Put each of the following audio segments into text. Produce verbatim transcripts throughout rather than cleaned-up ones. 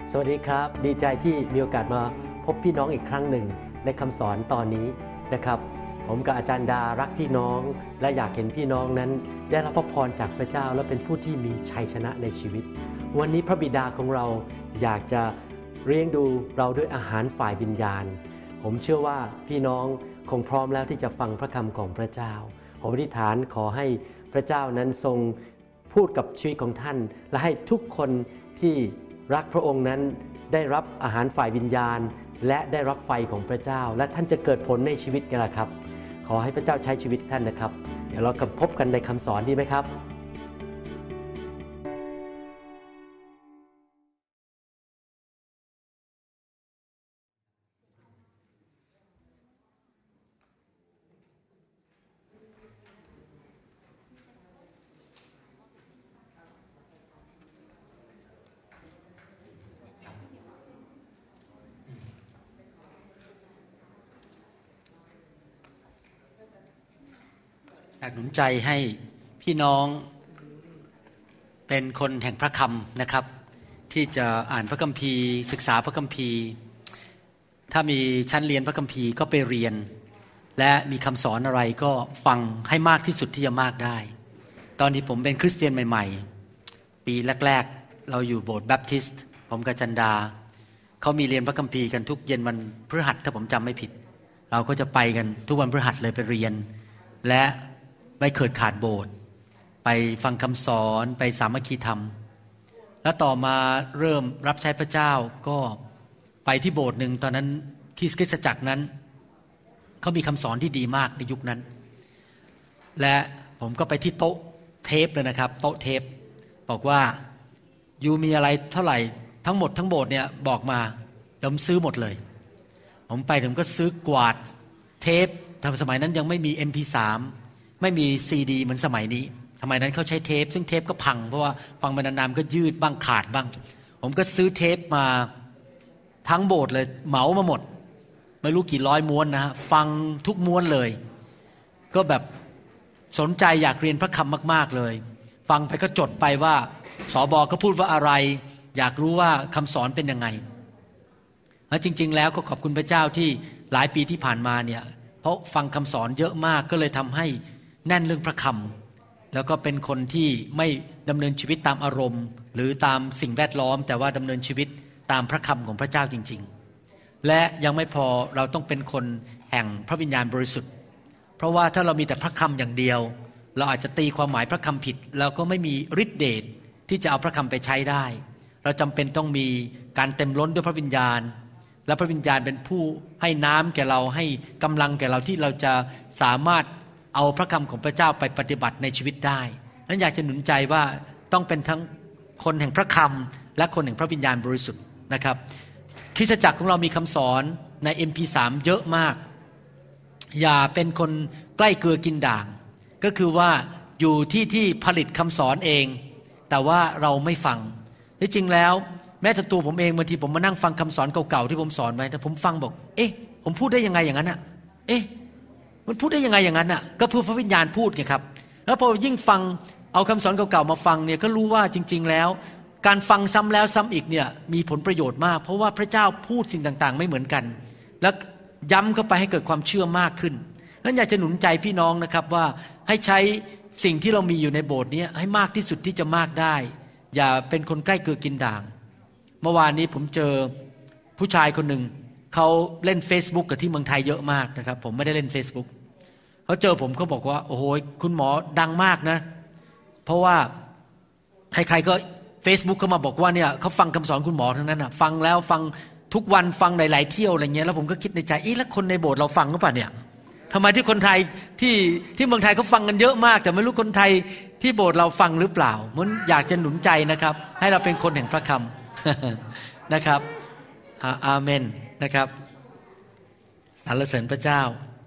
สวัสดีครับดีใจที่มีโอกาสมาพบพี่น้องอีกครั้งหนึ่งในคำสอนตอนนี้นะครับผมกับอาจารย์ดารักพี่น้องและอยากเห็นพี่น้องนั้นได้รับพระพรจากพระเจ้าและเป็นผู้ที่มีชัยชนะในชีวิตวันนี้พระบิดาของเราอยากจะเลี้ยงดูเราด้วยอาหารฝ่ายวิญญาณผมเชื่อว่าพี่น้องคงพร้อมแล้วที่จะฟังพระคำของพระเจ้าผมอธิษฐานขอให้พระเจ้านั้นทรงพูดกับชีวิตของท่านและให้ทุกคนที่รักพระองค์นั้นได้รับอาหารฝ่ายวิญญาณและได้รับไฟของพระเจ้าและท่านจะเกิดผลในชีวิตกันละครับขอให้พระเจ้าใช้ชีวิตท่านนะครับเดี๋ยวเราพบกันในคำสอนดีไหมครับอยากหนุนใจให้พี่น้องเป็นคนแห่งพระคำนะครับที่จะอ่านพระคัมภีร์ศึกษาพระคัมภีร์ถ้ามีชั้นเรียนพระคัมภีร์ก็ไปเรียนและมีคำสอนอะไรก็ฟังให้มากที่สุดที่จะมากได้ตอนที่ผมเป็นคริสเตียนใหม่ๆปีแรกๆเราอยู่โบสถ์แบปทิสต์ผมกับจันดาเขามีเรียนพระคัมภีร์กันทุกเย็นวันพฤหัสถ้าผมจำไม่ผิดเราก็จะไปกันทุกวันพฤหัสเลยไปเรียนและไม่เคยขาดโบสถ์ไปฟังคำสอนไปสามัคคีธรรมแล้วต่อมาเริ่มรับใช้พระเจ้าก็ไปที่โบสถ์หนึ่งตอนนั้นที่คริสตจักรนั้นเขามีคำสอนที่ดีมากในยุคนั้นและผมก็ไปที่โต๊ะเทปเลยนะครับโต๊ะเทปบอกว่ายูมีอะไรเท่าไหร่ทั้งหมดทั้งโบสถ์เนี่ยบอกมาผมซื้อหมดเลยผมไปผมก็ซื้อกวาดเทปแต่สมัยนั้นยังไม่มี เอ็ม พี สามไม่มีซีดีเหมือนสมัยนี้สมัยนั้นเขาใช้เทปซึ่งเทปก็พังเพราะว่าฟังไปนานๆก็ยืดบ้างขาดบ้างผมก็ซื้อเทปมาทั้งโบสถ์เลยเหมามาหมดไม่รู้กี่ร้อยม้วนนะฮะฟังทุกม้วนเลยก็แบบสนใจอยากเรียนพระคำมากๆเลยฟังไปก็จดไปว่าสบเขาพูดว่าอะไรอยากรู้ว่าคำสอนเป็นยังไงแล้วจริงๆแล้วก็ขอบคุณพระเจ้าที่หลายปีที่ผ่านมาเนี่ยเพราะฟังคำสอนเยอะมากก็เลยทำให้แน่นเรื่องพระคำแล้วก็เป็นคนที่ไม่ดำเนินชีวิตตามอารมณ์หรือตามสิ่งแวดล้อมแต่ว่าดำเนินชีวิตตามพระคำของพระเจ้าจริงๆและยังไม่พอเราต้องเป็นคนแห่งพระวิญญาณบริสุทธิ์เพราะว่าถ้าเรามีแต่พระคำอย่างเดียวเราอาจจะตีความหมายพระคำผิดแล้วก็ไม่มีฤทธิเดชที่จะเอาพระคำไปใช้ได้เราจำเป็นต้องมีการเต็มล้นด้วยพระวิญญาณและพระวิญญาณเป็นผู้ให้น้ำแก่เราให้กำลังแก่เราที่เราจะสามารถเอาพระคำของพระเจ้าไปปฏิบัติในชีวิตได้นั้นอยากจะหนุนใจว่าต้องเป็นทั้งคนแห่งพระคำและคนแห่งพระวิญญาณบริสุทธิ์นะครับคริสตจักรของเรามีคำสอนใน เอ็ม พี สาม เยอะมากอย่าเป็นคนใกล้เกลือกินด่างก็คือว่าอยู่ที่ที่ผลิตคำสอนเองแต่ว่าเราไม่ฟังที่จริงแล้วแม้แต่ตัวผมเองบางทีผมมานั่งฟังคำสอนเก่าๆที่ผมสอนไว้แต่ผมฟังบอกเอ๊ะผมพูดได้ยังไงอย่างนั้นอ่ะเอ๊ะมันพูดได้ยังไงอย่างนั้นอ่ะก็เพื่อพระวิญญาณพูดไงครับแล้วพอยิ่งฟังเอาคำสอนเก่าๆมาฟังเนี่ยก็รู้ว่าจริงๆแล้วการฟังซ้ำแล้วซ้ำอีกเนี่ยมีผลประโยชน์มากเพราะว่าพระเจ้าพูดสิ่งต่างๆไม่เหมือนกันแล้วย้ำเข้าไปให้เกิดความเชื่อมากขึ้นนั้นอยากจะหนุนใจพี่น้องนะครับว่าให้ใช้สิ่งที่เรามีอยู่ในโบสถ์นี้ให้มากที่สุดที่จะมากได้อย่าเป็นคนใกล้เกลือกินด่างเมื่อวานนี้ผมเจอผู้ชายคนหนึ่งเขาเล่น Facebook กับที่เมืองไทยเยอะมากนะครับผมไม่ได้เล่น Facebook เขาเจอผมเขาบอกว่าโอ้โหคุณหมอดังมากนะเพราะว่าใครๆก็ Facebook เขามาบอกว่าเนี่ยเขาฟังคำสอนคุณหมอทั้งนั้นนะฟังแล้วฟังทุกวันฟังหลายๆเที่ยวอะไรเงี้ยแล้วผมก็คิดในใจเอ๊ะแล้วคนในโบสถ์เราฟังหรือเปล่าเนี่ยทำไมที่คนไทยที่ที่เมืองไทยเขาฟังกันเยอะมากแต่ไม่รู้คนไทยที่โบสถ์เราฟังหรือเปล่ามันอยากจะหนุนใจนะครับให้เราเป็นคนแห่งพระคำนะครับอาเมนนะครับสรรเสริญพระเจ้า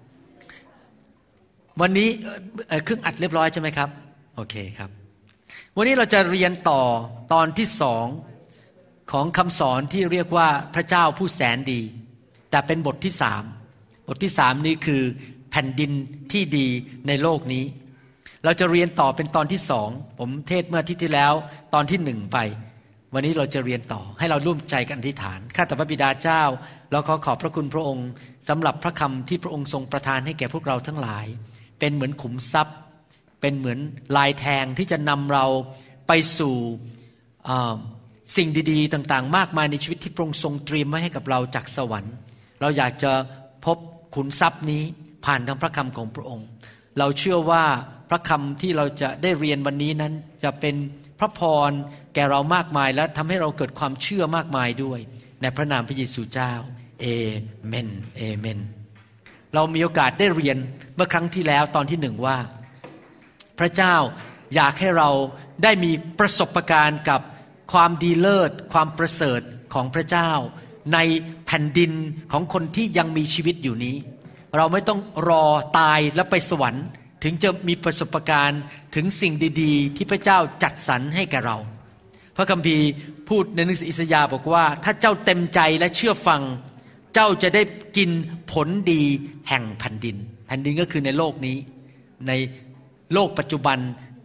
วันนี้เครื่องอัดเรียบร้อยใช่ไหมครับโอเคครับวันนี้เราจะเรียนต่อตอนที่สองของคำสอนที่เรียกว่าพระเจ้าผู้แสนดีแต่เป็นบทที่สามบทที่สามนี้คือแผ่นดินที่ดีในโลกนี้เราจะเรียนต่อเป็นตอนที่สองผมเทศเมื่ออาทิตย์ที่แล้วตอนที่หนึ่งไปวันนี้เราจะเรียนต่อให้เราร่วมใจกันอธิษฐานข้าแต่พระบิดาเจ้าเราขอขอบพระคุณพระองค์สำหรับพระคำที่พระองค์ทรงประทานให้แก่พวกเราทั้งหลายเป็นเหมือนขุมทรัพย์เป็นเหมือนลายแทงที่จะนำเราไปสู่สิ่งดีๆต่างๆมากมายในชีวิตที่พระองค์ทรงเตรียมไว้ให้กับเราจากสวรรค์เราอยากจะพบขุมทรัพย์นี้ผ่านทางพระคำของพระองค์เราเชื่อว่าพระคำที่เราจะได้เรียนวันนี้นั้นจะเป็นพระพรแก่เรามากมายและทำให้เราเกิดความเชื่อมากมายด้วยในพระนามพระเยซูเจ้าเอเมนเอเมนเรามีโอกาสได้เรียนเมื่อครั้งที่แล้วตอนที่หนึ่งว่าพระเจ้าอยากให้เราได้มีประสบการณ์กับความดีเลิศความประเสริฐของพระเจ้าในแผ่นดินของคนที่ยังมีชีวิตอยู่นี้เราไม่ต้องรอตายแล้วไปสวรรค์ถึงจะมีประสบการณ์ถึงสิ่งดีๆที่พระเจ้าจัดสรรให้แก่เราพระคัมภีร์พูดในหนังสืออิสยาห์บอกว่าถ้าเจ้าเต็มใจและเชื่อฟังเจ้าจะได้กินผลดีแห่งแผ่นดินแผ่นดินก็คือในโลกนี้ในโลกปัจจุบัน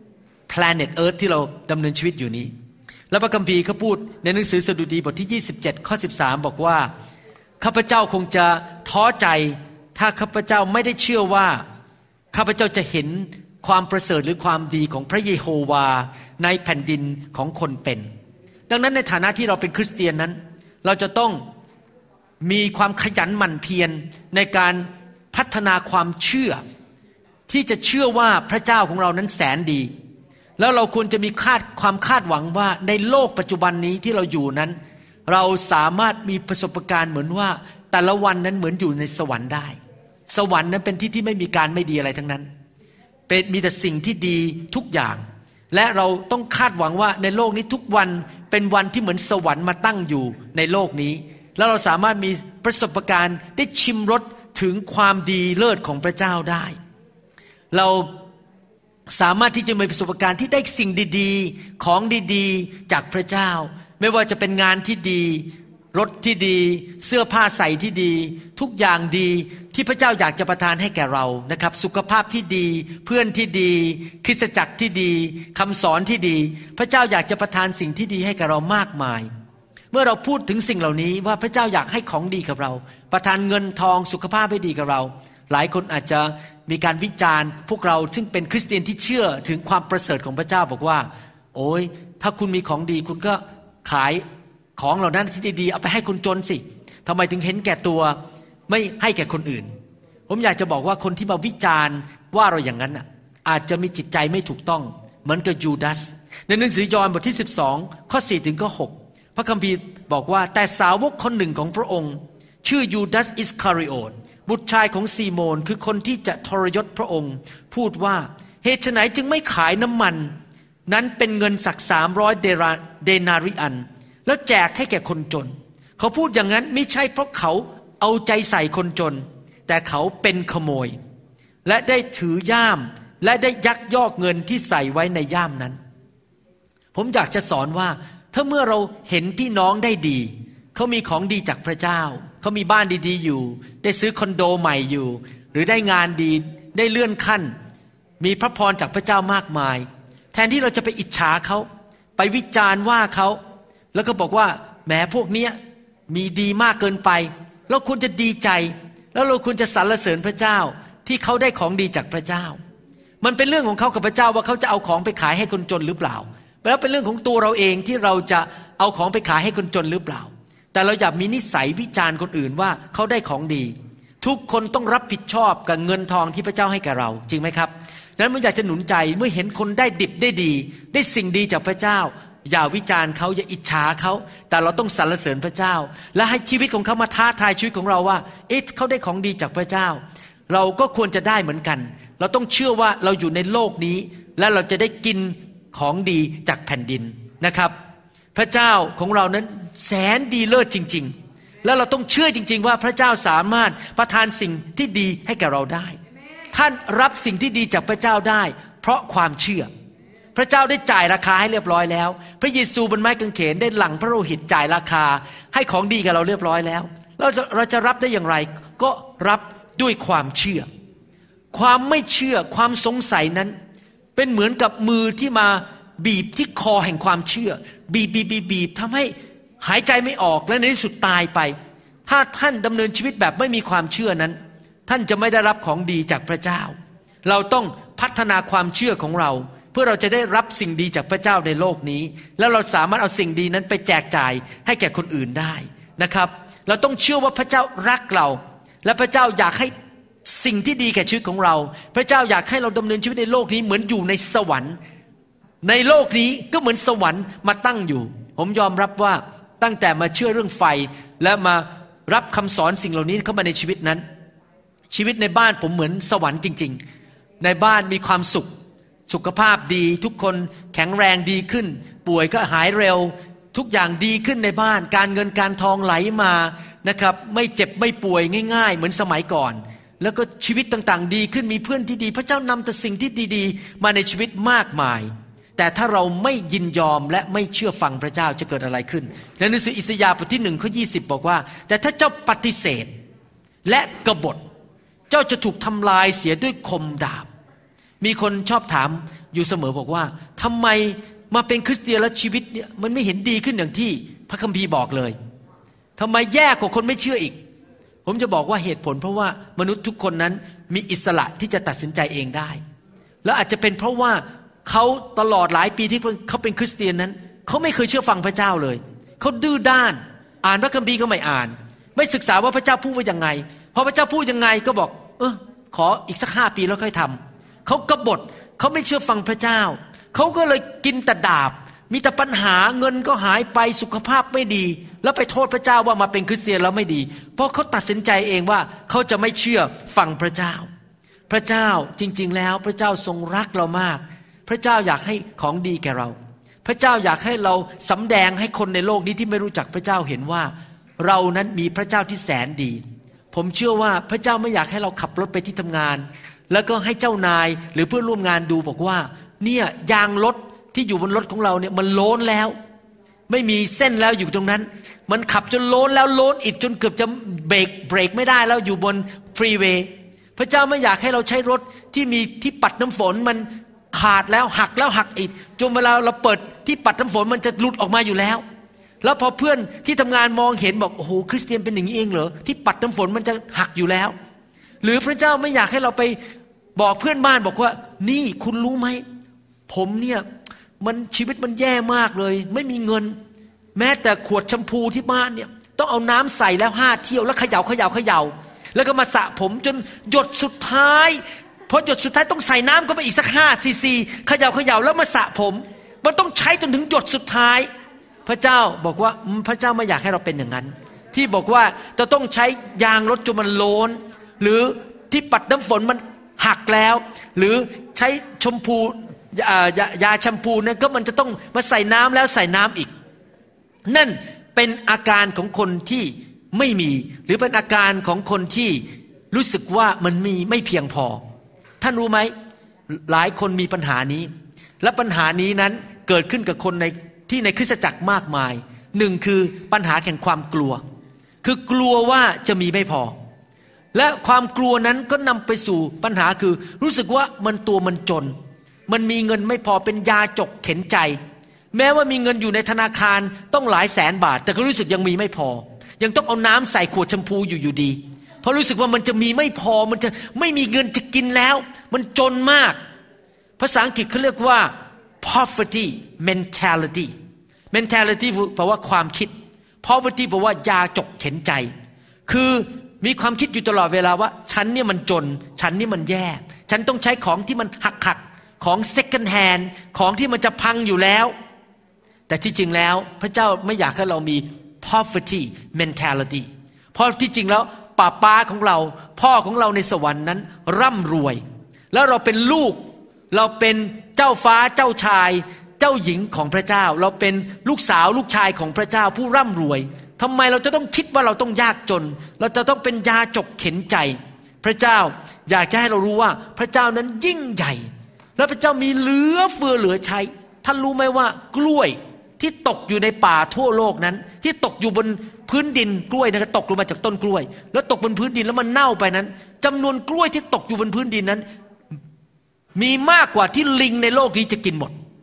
planet Earth ที่เราดำเนินชีวิตอยู่นี้แล้วพระคัมภีร์เขาพูดในหนังสือสดุดีบทที่ยี่สิบเจ็ดข้อสิบสามบอกว่าข้าพเจ้าคงจะท้อใจถ้าข้าพเจ้าไม่ได้เชื่อว่าข้าพเจ้าจะเห็นความประเสริฐหรือความดีของพระเยโฮวาในแผ่นดินของคนเป็นดังนั้นในฐานะที่เราเป็นคริสเตียนนั้นเราจะต้องมีความขยันหมั่นเพียรในการพัฒนาความเชื่อที่จะเชื่อว่าพระเจ้าของเรานั้นแสนดีแล้วเราควรจะมีคาดความคาดหวังว่าในโลกปัจจุบันนี้ที่เราอยู่นั้นเราสามารถมีประสบการณ์เหมือนว่าแต่ละวันนั้นเหมือนอยู่ในสวรรค์ได้สวรรค์นั้นเป็นที่ที่ไม่มีการไม่ดีอะไรทั้งนั้นเป็นมีแต่สิ่งที่ดีทุกอย่างและเราต้องคาดหวังว่าในโลกนี้ทุกวันเป็นวันที่เหมือนสวรรค์มาตั้งอยู่ในโลกนี้แล้วเราสามารถมีประสบการณ์ได้ชิมรสถึงความดีเลิศของพระเจ้าได้เราสามารถที่จะมีประสบการณ์ที่ได้สิ่งดีๆของดีๆจากพระเจ้าไม่ว่าจะเป็นงานที่ดีรถที่ดีเสื้อผ้าใส่ที่ดีทุกอย่างดีที่พระเจ้าอยากจะประทานให้แก่เรานะครับสุขภาพที่ดีเพื่อนที่ดีคริสตจักรที่ดีคำสอนที่ดีพระเจ้าอยากจะประทานสิ่งที่ดีให้แก่เรามากมายเมื่อเราพูดถึงสิ่งเหล่านี้ว่าพระเจ้าอยากให้ของดีกับเราประทานเงินทองสุขภาพให้ดีกับเราหลายคนอาจจะมีการวิจารณ์พวกเราซึ่งเป็นคริสเตียนที่เชื่อถึงความประเสริฐของพระเจ้าบอกว่าโอ้ยถ้าคุณมีของดีคุณก็ขายของเหล่านั้นที่ดีๆเอาไปให้คนจนสิทำไมถึงเห็นแก่ตัวไม่ให้แก่คนอื่นผมอยากจะบอกว่าคนที่มาวิจารณ์ว่าเราอย่างนั้นอ่ะอาจจะมีจิตใจไม่ถูกต้องเหมือนกับยูดาสในหนังสือยอห์นบทที่สิบสองข้อสี่ถึงข้อหกพระคัมภีร์บอกว่าแต่สาวกคนหนึ่งของพระองค์ชื่อยูดาสอิสคาริโอตบุตรชายของซีโมนคือคนที่จะทรยศพระองค์พูดว่าเหตุไฉนจึงไม่ขายน้ำมันนั้นเป็นเงินสักสามร้อยเดนาริอันแล้วแจกให้แก่คนจนเขาพูดอย่างนั้นไม่ใช่เพราะเขาเอาใจใส่คนจนแต่เขาเป็นขโมยและได้ถือย่ามและได้ยักยอกเงินที่ใส่ไว้ในย่ามนั้นผมอยากจะสอนว่าถ้าเมื่อเราเห็นพี่น้องได้ดีเขามีของดีจากพระเจ้าเขามีบ้านดีๆอยู่ได้ซื้อคอนโดใหม่อยู่หรือได้งานดีได้เลื่อนขั้นมีพระพรจากพระเจ้ามากมายแทนที่เราจะไปอิจฉาเขาไปวิจารณ์ว่าเขาแล้วก็บอกว่าแหมพวกเนี้ยมีดีมากเกินไปเราควรจะดีใจแล้วเราควรจะสรรเสริญพระเจ้าที่เขาได้ของดีจากพระเจ้ามันเป็นเรื่องของเขากับพระเจ้าว่าเขาจะเอาของไปขายให้คนจนหรือเปล่าแล้วเป็นเรื่องของตัวเราเองที่เราจะเอาของไปขายให้คนจนหรือเปล่าแต่เราอย่ามีนิสัยวิจารณ์คนอื่นว่าเขาได้ของดีทุกคนต้องรับผิดชอบกับเงินทองที่พระเจ้าให้แก่เราจริงไหมครับนั้นผมอยากจะหนุนใจเมื่อเห็นคนได้ดิบได้ดีได้สิ่งดีจากพระเจ้าอย่าวิจารณ์เขาอย่าอิจฉาเขาแต่เราต้องสรรเสริญพระเจ้าและให้ชีวิตของเขามาท้าทายชีวิตของเราว่าเอ๊ะเขาได้ของดีจากพระเจ้าเราก็ควรจะได้เหมือนกันเราต้องเชื่อว่าเราอยู่ในโลกนี้และเราจะได้กินของดีจากแผ่นดินนะครับพระเจ้าของเรานั้นแสนดีเลิศจริงๆแล้วเราต้องเชื่อจริงๆว่าพระเจ้าสามารถประทานสิ่งที่ดีให้แก่เราได้ท่านรับสิ่งที่ดีจากพระเจ้าได้เพราะความเชื่อพระเจ้าได้จ่ายราคาให้เรียบร้อยแล้วพระเยซูบนไม้กางเขนได้หลั่งพระโลหิตจ่ายราคาให้ของดีกับเราเรียบร้อยแล้วเราจะเราจะรับได้อย่างไรก็รับด้วยความเชื่อความไม่เชื่อความสงสัยนั้นเป็นเหมือนกับมือที่มาบีบที่คอแห่งความเชื่อบีบบีบบีบบีบทำให้หายใจไม่ออกและในที่สุดตายไปถ้าท่านดำเนินชีวิตแบบไม่มีความเชื่อนั้นท่านจะไม่ได้รับของดีจากพระเจ้าเราต้องพัฒนาความเชื่อของเราเพื่อเราจะได้รับสิ่งดีจากพระเจ้าในโลกนี้แล้วเราสามารถเอาสิ่งดีนั้นไปแจกจ่ายให้แก่คนอื่นได้นะครับเราต้องเชื่อว่าพระเจ้ารักเราและพระเจ้าอยากให้สิ่งที่ดีแก่ชีวิตของเราพระเจ้าอยากให้เราดำเนินชีวิตในโลกนี้เหมือนอยู่ในสวรรค์ในโลกนี้ก็เหมือนสวรรค์มาตั้งอยู่ผมยอมรับว่าตั้งแต่มาเชื่อเรื่องไฟและมารับคำสอนสิ่งเหล่านี้เข้ามาในชีวิตนั้นชีวิตในบ้านผมเหมือนสวรรค์จริงๆในบ้านมีความสุขสุขภาพดีทุกคนแข็งแรงดีขึ้นป่วยก็หายเร็วทุกอย่างดีขึ้นในบ้านการเงินการทองไหลมานะครับไม่เจ็บไม่ป่วยง่ายๆเหมือนสมัยก่อนแล้วก็ชีวิตต่างๆดีขึ้นมีเพื่อนที่ดีพระเจ้านำแต่สิ่งที่ดีๆมาในชีวิตมากมายแต่ถ้าเราไม่ยินยอมและไม่เชื่อฟังพระเจ้าจะเกิดอะไรขึ้นในหนังสืออิสยาห์บทที่หนึ่งข้อยี่สิบบอกว่าแต่ถ้าเจ้าปฏิเสธและกบฏเจ้าจะถูกทำลายเสียด้วยคมดาบมีคนชอบถามอยู่เสมอบอกว่าทำไมมาเป็นคริสเตียนแล้วชีวิตเนี่ยมันไม่เห็นดีขึ้นอย่างที่พระคัมภีร์บอกเลยทำไมแย่กว่าคนไม่เชื่ออีกผมจะบอกว่าเหตุผลเพราะว่ามนุษย์ทุกคนนั้นมีอิสระที่จะตัดสินใจเองได้แล้วอาจจะเป็นเพราะว่าเขาตลอดหลายปีที่เขาเป็นคริสเตียนนั้นเขาไม่เคยเชื่อฟังพระเจ้าเลยเขาดื้อด้านอ่านพระคัมภีร์ก็ไม่อ่านไม่ศึกษาว่าพระเจ้าพูดว่ายังไงพอพระเจ้าพูดยังไงก็บอกเออขออีกสักห้าปีแล้วค่อยทำเขากบฏเขาไม่เชื่อฟังพระเจ้าเขาก็เลยกินแต่ดาบมีแต่ปัญหาเงินก็หายไปสุขภาพไม่ดีแล้วไปโทษพระเจ้าว่ามาเป็นคริสเตียนแล้วไม่ดีเพราะเขาตัดสินใจเองว่าเขาจะไม่เชื่อฟังพระเจ้าพระเจ้าจริงๆแล้วพระเจ้าทรงรักเรามากพระเจ้าอยากให้ของดีแก่เราพระเจ้าอยากให้เราสำแดงให้คนในโลกนี้ที่ไม่รู้จักพระเจ้าเห็นว่าเรานั้นมีพระเจ้าที่แสนดีผมเชื่อว่าพระเจ้าไม่อยากให้เราขับรถไปที่ทำงานแล้วก็ให้เจ้านายหรือเพื่อนร่วมงานดูบอกว่าเนี่ยยางรถที่อยู่บนรถของเราเนี่ยมันโล้นแล้วไม่มีเส้นแล้วอยู่ตรงนั้นมันขับจนโล้นแล้วโล้นอีกจนเกือบจะเบรกเบรกไม่ได้แล้วอยู่บนฟรีเวย์พระเจ้าไม่อยากให้เราใช้รถที่มีที่ปัดน้ำฝนมันขาดแล้วหักแล้วหักอีกจนเวลาเราเปิดที่ปัดน้ำฝนมันจะหลุดออกมาอยู่แล้วแล้วพอเพื่อนที่ทำงานมองเห็นบอกโอ้โหคริสเตียนเป็นอย่างนี้เองเหรอที่ปัดน้ำฝนมันจะหักอยู่แล้วหรือพระเจ้าไม่อยากให้เราไปบอกเพื่อนบ้านบอกว่านี่คุณรู้ไหมผมเนี่ยมันชีวิตมันแย่มากเลยไม่มีเงินแม้แต่ขวดแชมพูที่บ้านเนี่ยต้องเอาน้ำใส่แล้วห้าเที่ยวแล้วเขย่าเขย่าเขย่าแล้วก็มาสระผมจนหยดสุดท้ายพอหยดสุดท้ายต้องใส่น้ำก็ไปอีกสักห้าซีซีเขย่าเขย่าแล้วมาสระผมมันต้องใช้จนถึงหยดสุดท้ายพระเจ้าบอกว่าพระเจ้าไม่อยากให้เราเป็นอย่างนั้นที่บอกว่าจะต้องใช้ยางรถจนมันโล้นหรือที่ปัดน้ำฝนมันหักแล้วหรือใช้ชมพูยาแชมพูนั่นก็มันจะต้องมาใส่น้ำแล้วใส่น้ำอีกนั่นเป็นอาการของคนที่ไม่มีหรือเป็นอาการของคนที่รู้สึกว่ามันมีไม่เพียงพอท่านรู้ไหมหลายคนมีปัญหานี้และปัญหานี้นั้นเกิดขึ้นกับคนในที่ในคริสตจักรมากมายหนึ่งคือปัญหาแห่งความกลัวคือกลัวว่าจะมีไม่พอและความกลัวนั้นก็นำไปสู่ปัญหาคือรู้สึกว่ามันตัวมันจนมันมีเงินไม่พอเป็นยาจกเข็นใจแม้ว่ามีเงินอยู่ในธนาคารต้องหลายแสนบาทแต่ก็รู้สึกยังมีไม่พอยังต้องเอาน้ำใส่ขวดแชมพูอยู่อยู่ดีเพราะรู้สึกว่ามันจะมีไม่พอมันจะไม่มีเงินจะกินแล้วมันจนมากภาษาอังกฤษเขาเรียกว่า poverty mentality mentality แปลว่าความคิด poverty แปลว่ายาจกเข็นใจคือมีความคิดอยู่ตลอดเวลาว่าฉันเนี่ยมันจนฉันนี่มันแย่ฉันต้องใช้ของที่มันหักๆของ second hand ของที่มันจะพังอยู่แล้วแต่ที่จริงแล้วพระเจ้าไม่อยากให้เรามี poverty mentality เพราะที่จริงแล้วป้าป้าของเราพ่อของเราในสวรรค์นั้นร่ำรวยแล้วเราเป็นลูกเราเป็นเจ้าฟ้าเจ้าชายเจ้าหญิงของพระเจ้าเราเป็นลูกสาวลูกชายของพระเจ้าผู้ร่ำรวยทำไมเราจะต้องคิดว่าเราต้องยากจนเราจะต้องเป็นยาจกเข็นใจพระเจ้าอยากจะให้เรารู้ว่าพระเจ้านั้นยิ่งใหญ่และพระเจ้ามีเหลือเฟือเหลือใช้ท่านรู้ไหมว่ากล้วยที่ตกอยู่ในป่าทั่วโลกนั้นที่ตกอยู่บนพื้นดินกล้วยนะครับตกลงมาจากต้นกล้วยแล้วตกบนพื้นดินแล้วมันเน่าไปนั้นจำนวนกล้วยที่ตกอยู่บนพื้นดินนั้นมีมากกว่าที่ลิงในโลกนี้จะกินหมด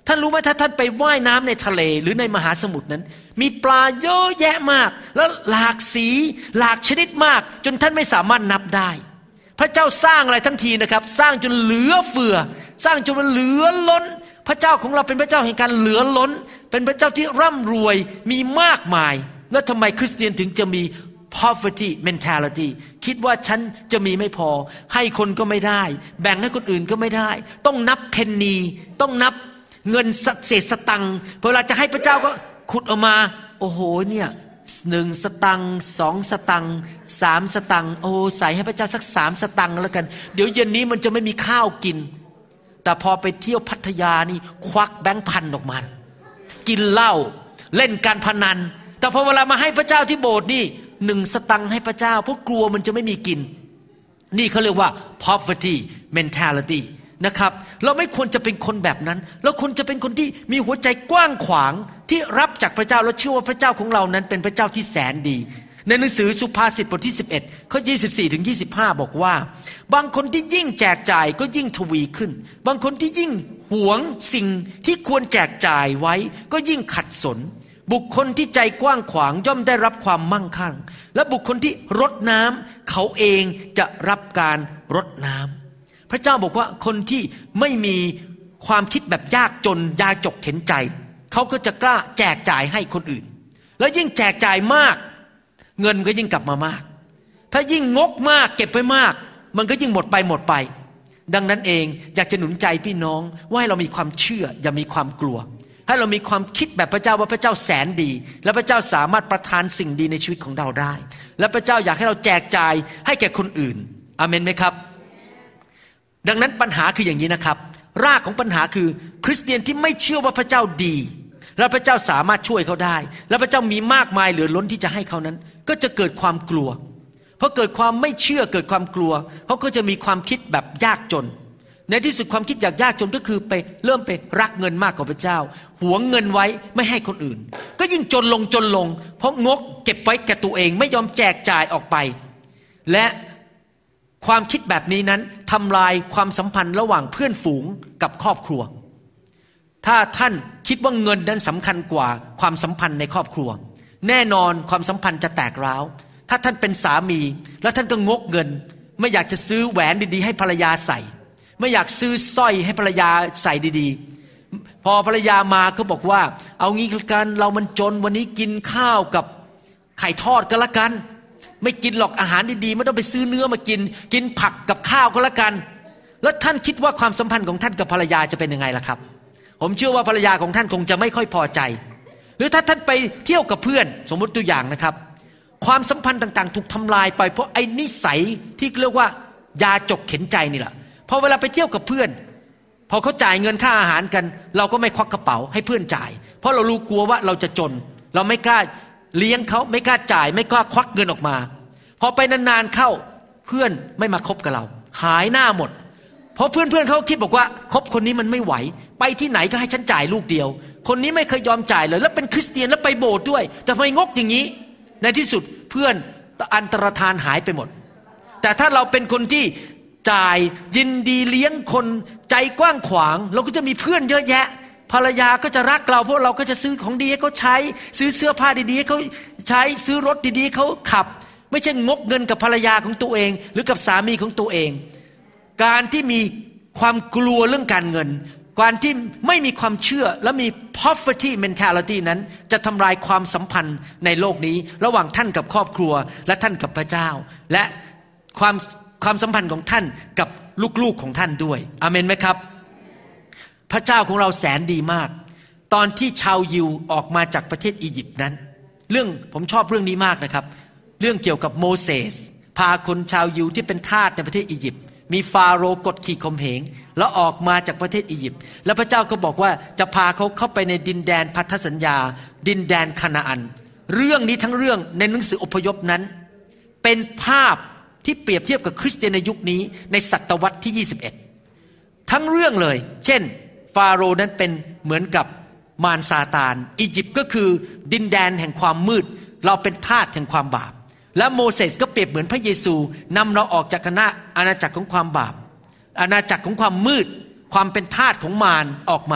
ท่านรู้ไหมถ้าท่านไปว่ายน้ำในทะเลหรือในมหาสมุทรนั้นมีปลาเยอะแยะมากแล้วหลากสีหลากชนิดมากจนท่านไม่สามารถนับได้พระเจ้าสร้างอะไรทั้งทีนะครับสร้างจนเหลือเฟือสร้างจนมันเหลือล้นพระเจ้าของเราเป็นพระเจ้าแห่งการเหลือล้นเป็นพระเจ้าที่ร่ำรวยมีมากมายแล้วทำไมคริสเตียนถึงจะมี poverty mentality คิดว่าฉันจะมีไม่พอให้คนก็ไม่ได้แบ่งให้คนอื่นก็ไม่ได้ต้องนับเพนนีต้องนับเงินเศษสตังค์เวลาจะให้พระเจ้าก็ขุดออกมาโอ้โหเนี่ยหนึ่งสตังค์สองสตังค์สามสตังค์โอ้ใส่ให้พระเจ้าสักสามสตังค์แล้วกันเดี๋ยวเย็นนี้มันจะไม่มีข้าวกินแต่พอไปเที่ยวพัทยานี่ควักแบงค์พันออกมากินเหล้าเล่นการพนันแต่พอเวลามาให้พระเจ้าที่โบสถ์นี่หนึ่งสตังค์ให้พระเจ้าเพราะกลัวมันจะไม่มีกินนี่เขาเรียกว่า poverty mentality นะครับเราไม่ควรจะเป็นคนแบบนั้นเราควรจะเป็นคนที่มีหัวใจกว้างขวางที่รับจากพระเจ้าและเชื่อว่าพระเจ้าของเรานั้นเป็นพระเจ้าที่แสนดีในหนังสือสุภาษิตบทที่สิบเอ็ดข้อยี่สิบสี่ถึงยี่สิบห้าบอกว่าบางคนที่ยิ่งแจกจ่ายก็ยิ่งทวีขึ้นบางคนที่ยิ่งหวงสิ่งที่ควรแจกจ่ายไว้ก็ยิ่งขัดสนบุคคลที่ใจกว้างขวางย่อมได้รับความมั่งคั่งและบุคคลที่รดน้ำเขาเองจะรับการรดน้ำพระเจ้าบอกว่าคนที่ไม่มีความคิดแบบยากจนยาจกเข็นใจเขาก็จะกล้าแจกจ่ายให้คนอื่นแล้วยิ่งแจกจ่ายมากเงินก็ยิ่งกลับมามากถ้ายิ่งงกมากเก็บไปมากมันก็ยิ่งหมดไปหมดไปดังนั้นเองอยากจะหนุนใจพี่น้องว่าให้เรามีความเชื่ออย่ามีความกลัวให้เรามีความคิดแบบพระเจ้าว่าพระเจ้าแสนดีและพระเจ้าสามารถประทานสิ่งดีในชีวิตของเราได้และพระเจ้าอยากให้เราแจกจ่ายให้แก่คนอื่นอาเมนไหมครับดังนั้นปัญหาคืออย่างนี้นะครับรากของปัญหาคือคริสเตียนที่ไม่เชื่อว่าพระเจ้าดีและพระเจ้าสามารถช่วยเขาได้และพระเจ้ามีมากมายเหลือล้นที่จะให้เขานั้นก็จะเกิดความกลัวเพราะเกิดความไม่เชื่อเกิดความกลัวเขาก็จะมีความคิดแบบยากจนในที่สุดความคิดอยากยากจนก็คือไปเริ่มไปรักเงินมากกว่าพระเจ้าหวงเงินไว้ไม่ให้คนอื่นก็ยิ่งจนลงจนลงเพราะงกเก็บไว้แก่ตัวเองไม่ยอมแจกจ่ายออกไปและความคิดแบบนี้นั้นทำลายความสัมพันธ์ระหว่างเพื่อนฝูงกับครอบครัวถ้าท่านคิดว่าเงินนั้นสำคัญกว่าความสัมพันธ์ในครอบครัวแน่นอนความสัมพันธ์จะแตกร้าวถ้าท่านเป็นสามีแล้วท่านก็งกเงินไม่อยากจะซื้อแหวนดีๆให้ภรรยาใส่ไม่อยากซื้อสร้อยให้ภรรยาใส่ดีๆพอภรรยามาก็บอกว่าเอางี้กันเรามันจนวันนี้กินข้าวกับไข่ทอดก็แล้วกันไม่กินหรอกอาหารดีๆไม่ต้องไปซื้อเนื้อมากินกินผักกับข้าวก็แล้วกันแล้วท่านคิดว่าความสัมพันธ์ของท่านกับภรรยาจะเป็นยังไงล่ะครับผมเชื่อว่าภรรยาของท่านคงจะไม่ค่อยพอใจหรือถ้าท่านไปเที่ยวกับเพื่อนสมมติตัวอย่างนะครับความสัมพันธ์ต่างๆถูกทำลายไปเพราะไอ้นิสัยที่เรียกว่ายาจกเข็นใจนี่แหละพอเวลาไปเที่ยวกับเพื่อนพอเขาจ่ายเงินค่าอาหารกันเราก็ไม่ควักกระเป๋าให้เพื่อนจ่ายเพราะเรารู้กลัวว่าเราจะจนเราไม่กล้าเลี้ยงเขาไม่กล้าจ่ายไม่กล้าควักเงินออกมาพอไปนานๆเข้าเพื่อนไม่มาคบกับเราหายหน้าหมดเพราะเพื่อนๆเขาคิดบอกว่าคบคนนี้มันไม่ไหวไปที่ไหนก็ให้ฉันจ่ายลูกเดียวคนนี้ไม่เคยยอมจ่ายเลยแล้วเป็นคริสเตียนแล้วไปโบสถ์ด้วยแต่ทำไมงกอย่างนี้ในที่สุดเพื่อนอันตรธานหายไปหมดแต่ถ้าเราเป็นคนที่จ่ายยินดีเลี้ยงคนใจกว้างขวางเราก็จะมีเพื่อนเยอะแยะภรรยาก็จะรักเราเพราะเราก็จะซื้อของดีให้เขาใช้ซื้อเสื้อผ้าดีๆให้เขาใช้ซื้อรถดีๆให้เขาขับไม่ใช่งกเงินกับภรรยาของตัวเองหรือกับสามีของตัวเองการที่มีความกลัวเรื่องการเงินการที่ไม่มีความเชื่อและมี poverty mentality นั้นจะทำลายความสัมพันธ์ในโลกนี้ระหว่างท่านกับครอบครัวและท่านกับพระเจ้าและความความสัมพันธ์ของท่านกับลูกๆของท่านด้วยอาเมนไหมครับพระเจ้าของเราแสนดีมากตอนที่ชาวยิวออกมาจากประเทศอียิปต์นั้นเรื่องผมชอบเรื่องนี้มากนะครับเรื่องเกี่ยวกับโมเสสพาคนชาวยิวที่เป็นทาสในประเทศอียิปต์มีฟาโรห์กดขี่ข่มเหงแล้วออกมาจากประเทศอียิปต์แล้วพระเจ้าก็บอกว่าจะพาเขาเข้าไปในดินแดนพันธสัญญาดินแดนคานาอันเรื่องนี้ทั้งเรื่องในหนังสืออพยพนั้นเป็นภาพที่เปรียบเทียบกับคริสเตียนในยุคนี้ในศตวรรษที่ยี่สิบเอ็ดทั้งเรื่องเลยเช่นฟาโรห์นั้นเป็นเหมือนกับมารซาตานอียิปต์ก็คือดินแดนแห่งความมืดเราเป็นทาสแห่งความบาปและโมเสสก็เปรียบเหมือนพระเยซูนำเราออกจากคณะอาณาจักรของความบาปอาณาจักรของความมืดความเป็นทาสของมารออกมา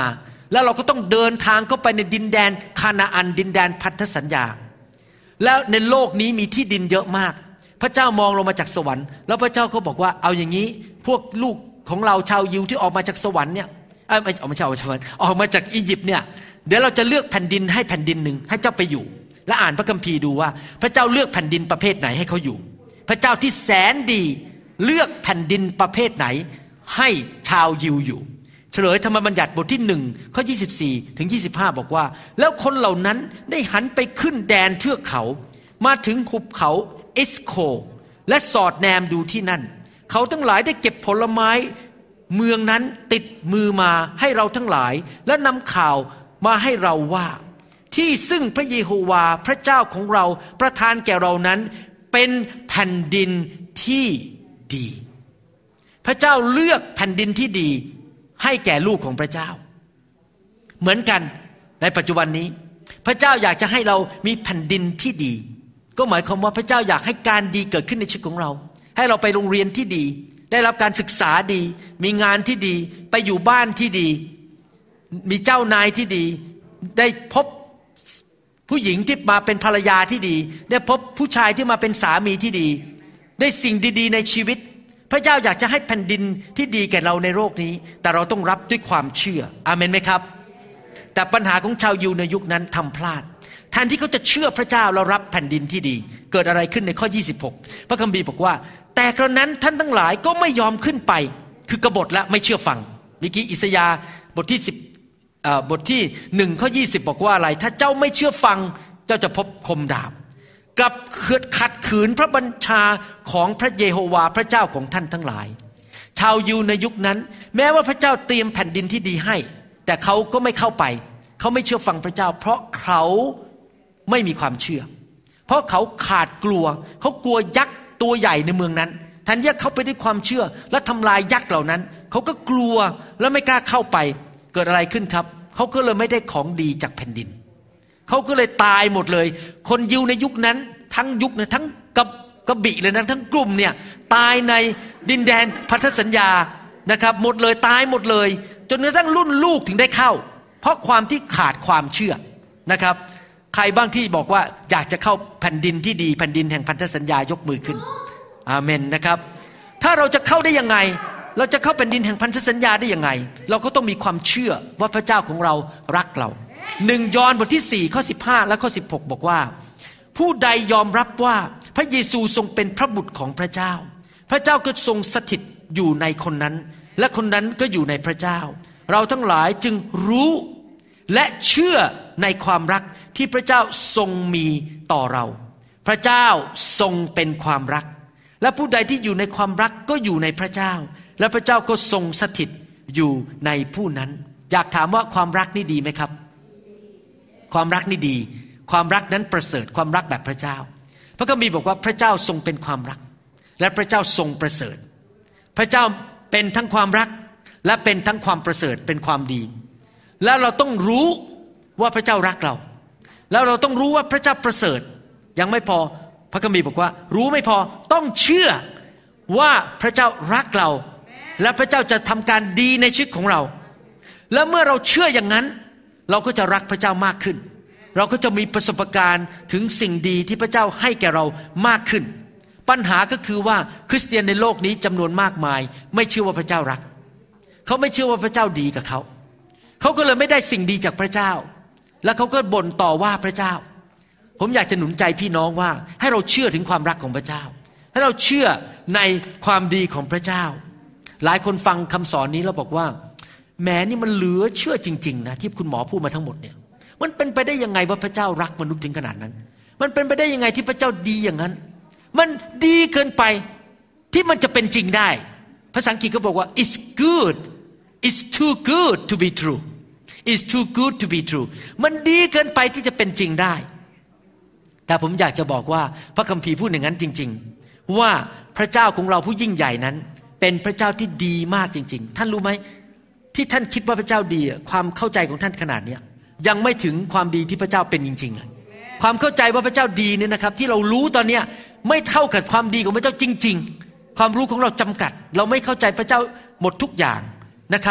แล้วเราก็ต้องเดินทางเข้าไปในดินแดนคานาอันดินแดนพันธสัญญาแล้วในโลกนี้มีที่ดินเยอะมากพระเจ้ามองลงมาจากสวรรค์แล้วพระเจ้าก็บอกว่าเอาอย่างนี้พวกลูกของเราชาวยิวที่ออกมาจากสวรรค์เนี่ยเอ้ยไม่ออกมาชาวสวรรค์ออกมาจากอียิปต์เนี่ยเดี๋ยวเราจะเลือกแผ่นดินให้แผ่นดินหนึ่งให้เจ้าไปอยู่และอ่านพระคัมภีร์ดูว่าพระเจ้าเลือกแผ่นดินประเภทไหนให้เขาอยู่พระเจ้าที่แสนดีเลือกแผ่นดินประเภทไหนให้ชาวยิวอยู่เฉลยธรรมบัญญัติบทที่หนึ่งข้อยี่สิบสี่ถึงยี่สิบห้าบอกว่าแล้วคนเหล่านั้นได้หันไปขึ้นแดนเทือกเขามาถึงหุบเขาเอสโคและสอดแนมดูที่นั่นเขาทั้งหลายได้เก็บผลไม้เมืองนั้นติดมือมาให้เราทั้งหลายและนำข่าวมาให้เราว่าที่ซึ่งพระเยโฮวาห์พระเจ้าของเราประทานแก่เรานั้นเป็นแผ่นดินที่ดีพระเจ้าเลือกแผ่นดินที่ดีให้แก่ลูกของพระเจ้าเหมือนกันในปัจจุบันนี้พระเจ้าอยากจะให้เรามีแผ่นดินที่ดีก็หมายความว่าพระเจ้าอยากให้การดีเกิดขึ้นในชีวิตของเราให้เราไปโรงเรียนที่ดีได้รับการศึกษาดีมีงานที่ดีไปอยู่บ้านที่ดีมีเจ้านายที่ดีได้พบผู้หญิงที่มาเป็นภรรยาที่ดีได้พบผู้ชายที่มาเป็นสามีที่ดีได้สิ่งดีๆในชีวิตพระเจ้าอยากจะให้แผ่นดินที่ดีแก่เราในโลกนี้แต่เราต้องรับด้วยความเชื่ออาเมนไหมครับแต่ปัญหาของชาวยิวในยุคนั้นทำพลาดแทนที่เขาจะเชื่อพระเจ้าแล้วรับแผ่นดินที่ดีเกิดอะไรขึ้นในข้อยี่สิบหกพระคัมภีร์บอกว่าแต่กระนั้นท่านทั้งหลายก็ไม่ยอมขึ้นไปคือกบฏละไม่เชื่อฟังเมื่อกี้อิสยาห์บทที่สิบบทที่หนึ่งข้อยี่สิบบอกว่าอะไรถ้าเจ้าไม่เชื่อฟังเจ้าจะพบคมดาบกับขัดขืนพระบัญชาของพระเยโฮวาห์พระเจ้าของท่านทั้งหลายชาวยิวในยุคนั้นแม้ว่าพระเจ้าเตรียมแผ่นดินที่ดีให้แต่เขาก็ไม่เข้าไปเขาไม่เชื่อฟังพระเจ้าเพราะเขาไม่มีความเชื่อเพราะเขาขาดกลัวเขากลัวยักษ์ตัวใหญ่ในเมืองนั้นแทนที่จะเข้าไปด้วยความเชื่อและทำลายยักษ์เหล่านั้นเขาก็กลัวและไม่กล้าเข้าไปเกิดอะไรขึ้นครับเขาก็เลยไม่ได้ของดีจากแผ่นดินเขาก็เลยตายหมดเลยคนยิวในยุคนั้นทั้งยุคนะทั้งกระกระบี่เลยนะทั้งกลุ่มเนี่ยตายในดินแดนพันธสัญญานะครับหมดเลยตายหมดเลยจนกระทั่งรุ่นลูกถึงได้เข้าเพราะความที่ขาดความเชื่อนะครับใครบ้างที่บอกว่าอยากจะเข้าแผ่นดินที่ดีแผ่นดินแห่งพันธสัญญายกมือขึ้นอาเมนนะครับถ้าเราจะเข้าได้ยังไงเราจะเข้าแผ่นดินแห่งพันธสัญญาได้ยังไงเราก็ต้องมีความเชื่อว่าพระเจ้าของเรารักเราหนึ่งยอห์นบทที่สี่ข้อสิบห้าและข้อสิบหกบอกว่าผู้ใดยอมรับว่าพระเยซูทรงเป็นพระบุตรของพระเจ้าพระเจ้าก็ทรงสถิตอยู่ในคนนั้นและคนนั้นก็อยู่ในพระเจ้าเราทั้งหลายจึงรู้และเชื่อในความรักที่พระเจ้าทรงมีต่อเราพระเจ้าทรงเป็นความรักและผู้ใดที่อยู่ในความรักก็อยู่ในพระเจ้าและพระเจ้าก็ทรงสถิตอยู่ในผู้นั้นอยากถามว่าความรักนี่ดีไหมครับความรักนี่ดีความรักนั้นประเสริฐความรักแบบพระเจ้าพระคัมภีร์บอกว่าพระเจ้าทรงเป็นความรักและพระเจ้าทรงประเสริฐพระเจ้าเป็นทั้งความรักและเป็นทั้งความประเสริฐเป็นความดีแล้วเราต้องรู้ว่าพระเจ้ารักเราแล้วเราต้องรู้ว่าพระเจ้าประเสริฐยังไม่พอพระคัมภีร์บอกว่ารู้ไม่พอต้องเชื่อว่าพระเจ้ารักเราและพระเจ้าจะทำการดีในชีวิตของเราแล้วเมื่อเราเชื่ออย่างนั้นเราก็จะรักพระเจ้ามากขึ้นเราก็จะมีประสบการณ์ถึงสิ่งดีที่พระเจ้าให้แก่เรามากขึ้นปัญหาก็คือว่าคริสเตียนในโลกนี้จำนวนมากมายไม่เชื่อว่าพระเจ้ารักเขาไม่เชื่อว่าพระเจ้าดีกับเขาเขาก็เลยไม่ได้สิ่งดีจากพระเจ้าแล้วเขาก็บ่นต่อว่าพระเจ้าผมอยากจะหนุนใจพี่น้องว่าให้เราเชื่อถึงความรักของพระเจ้าให้เราเชื่อในความดีของพระเจ้าหลายคนฟังคำสอนนี้แล้วบอกว่าแหมนี่มันเหลือเชื่อจริงๆนะที่คุณหมอพูดมาทั้งหมดเนี่ยมันเป็นไปได้ยังไงว่าพระเจ้ารักมนุษย์ถึงขนาดนั้นมันเป็นไปได้ยังไงที่พระเจ้าดีอย่างนั้นมันดีเกินไปที่มันจะเป็นจริงได้ภาษาอังกฤษก็บอกว่า it's good it's too good to be true it's too good to be true มันดีเกินไปที่จะเป็นจริงได้แต่ผมอยากจะบอกว่าพระคัมภีร์พูดอย่างนั้นจริงๆว่าพระเจ้าของเราผู้ยิ่งใหญ่นั้นเป็นพระเจ้าที่ดีมากจริงๆท่านรู้ไหมที่ท่านคิดว่าพระเจ้าดีความเข้าใจของท่านขนาดนี้ยังไม่ถึงความดีที่พระเจ้าเป็นจริงๆเลยความเข้าใจว่าพระเจ้าดีเนี่ยนะครับที่เรารู้ตอนนี้ไม่เท่ากับความดีของพระเจ้าจริงๆความรู้ของเราจำกัดเราไม่เข้าใจพระเจ้าหมดทุกอย่างนะครับ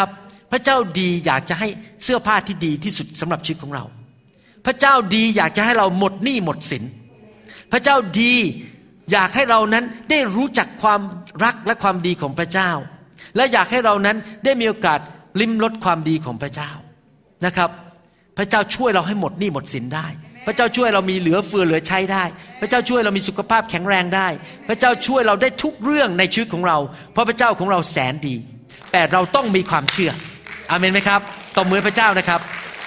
พระเจ้าดีอยากจะให้เสื้อผ้าที่ดีที่สุดสำหรับชีวิตของเราพระเจ้าดีอยากจะให้เราหมดหนี้หมดสินพระเจ้าดีอยากให้เรานั้นได้รู้จักความรักและความดีของพระเจ้าและอยากให้เรานั้นได้มีโอกาสลิ้มรสความดีของพระเจ้านะครับพระเจ้าช่วยเราให้หมดหนี้หมดสินได้พระเจ้าช่วยเรามีเหลือเฟือเหลือใช้ได้พระเจ้าช่วยเรามีสุขภาพแข็งแรงได้พระเจ้าช่วยเราได้ทุกเรื่องในชีวิตของเราเพราะพระเจ้าของเราแสนดีแต่เราต้องมีความเชื่ออาเมนไหมครับตบมือพระเจ้านะครับ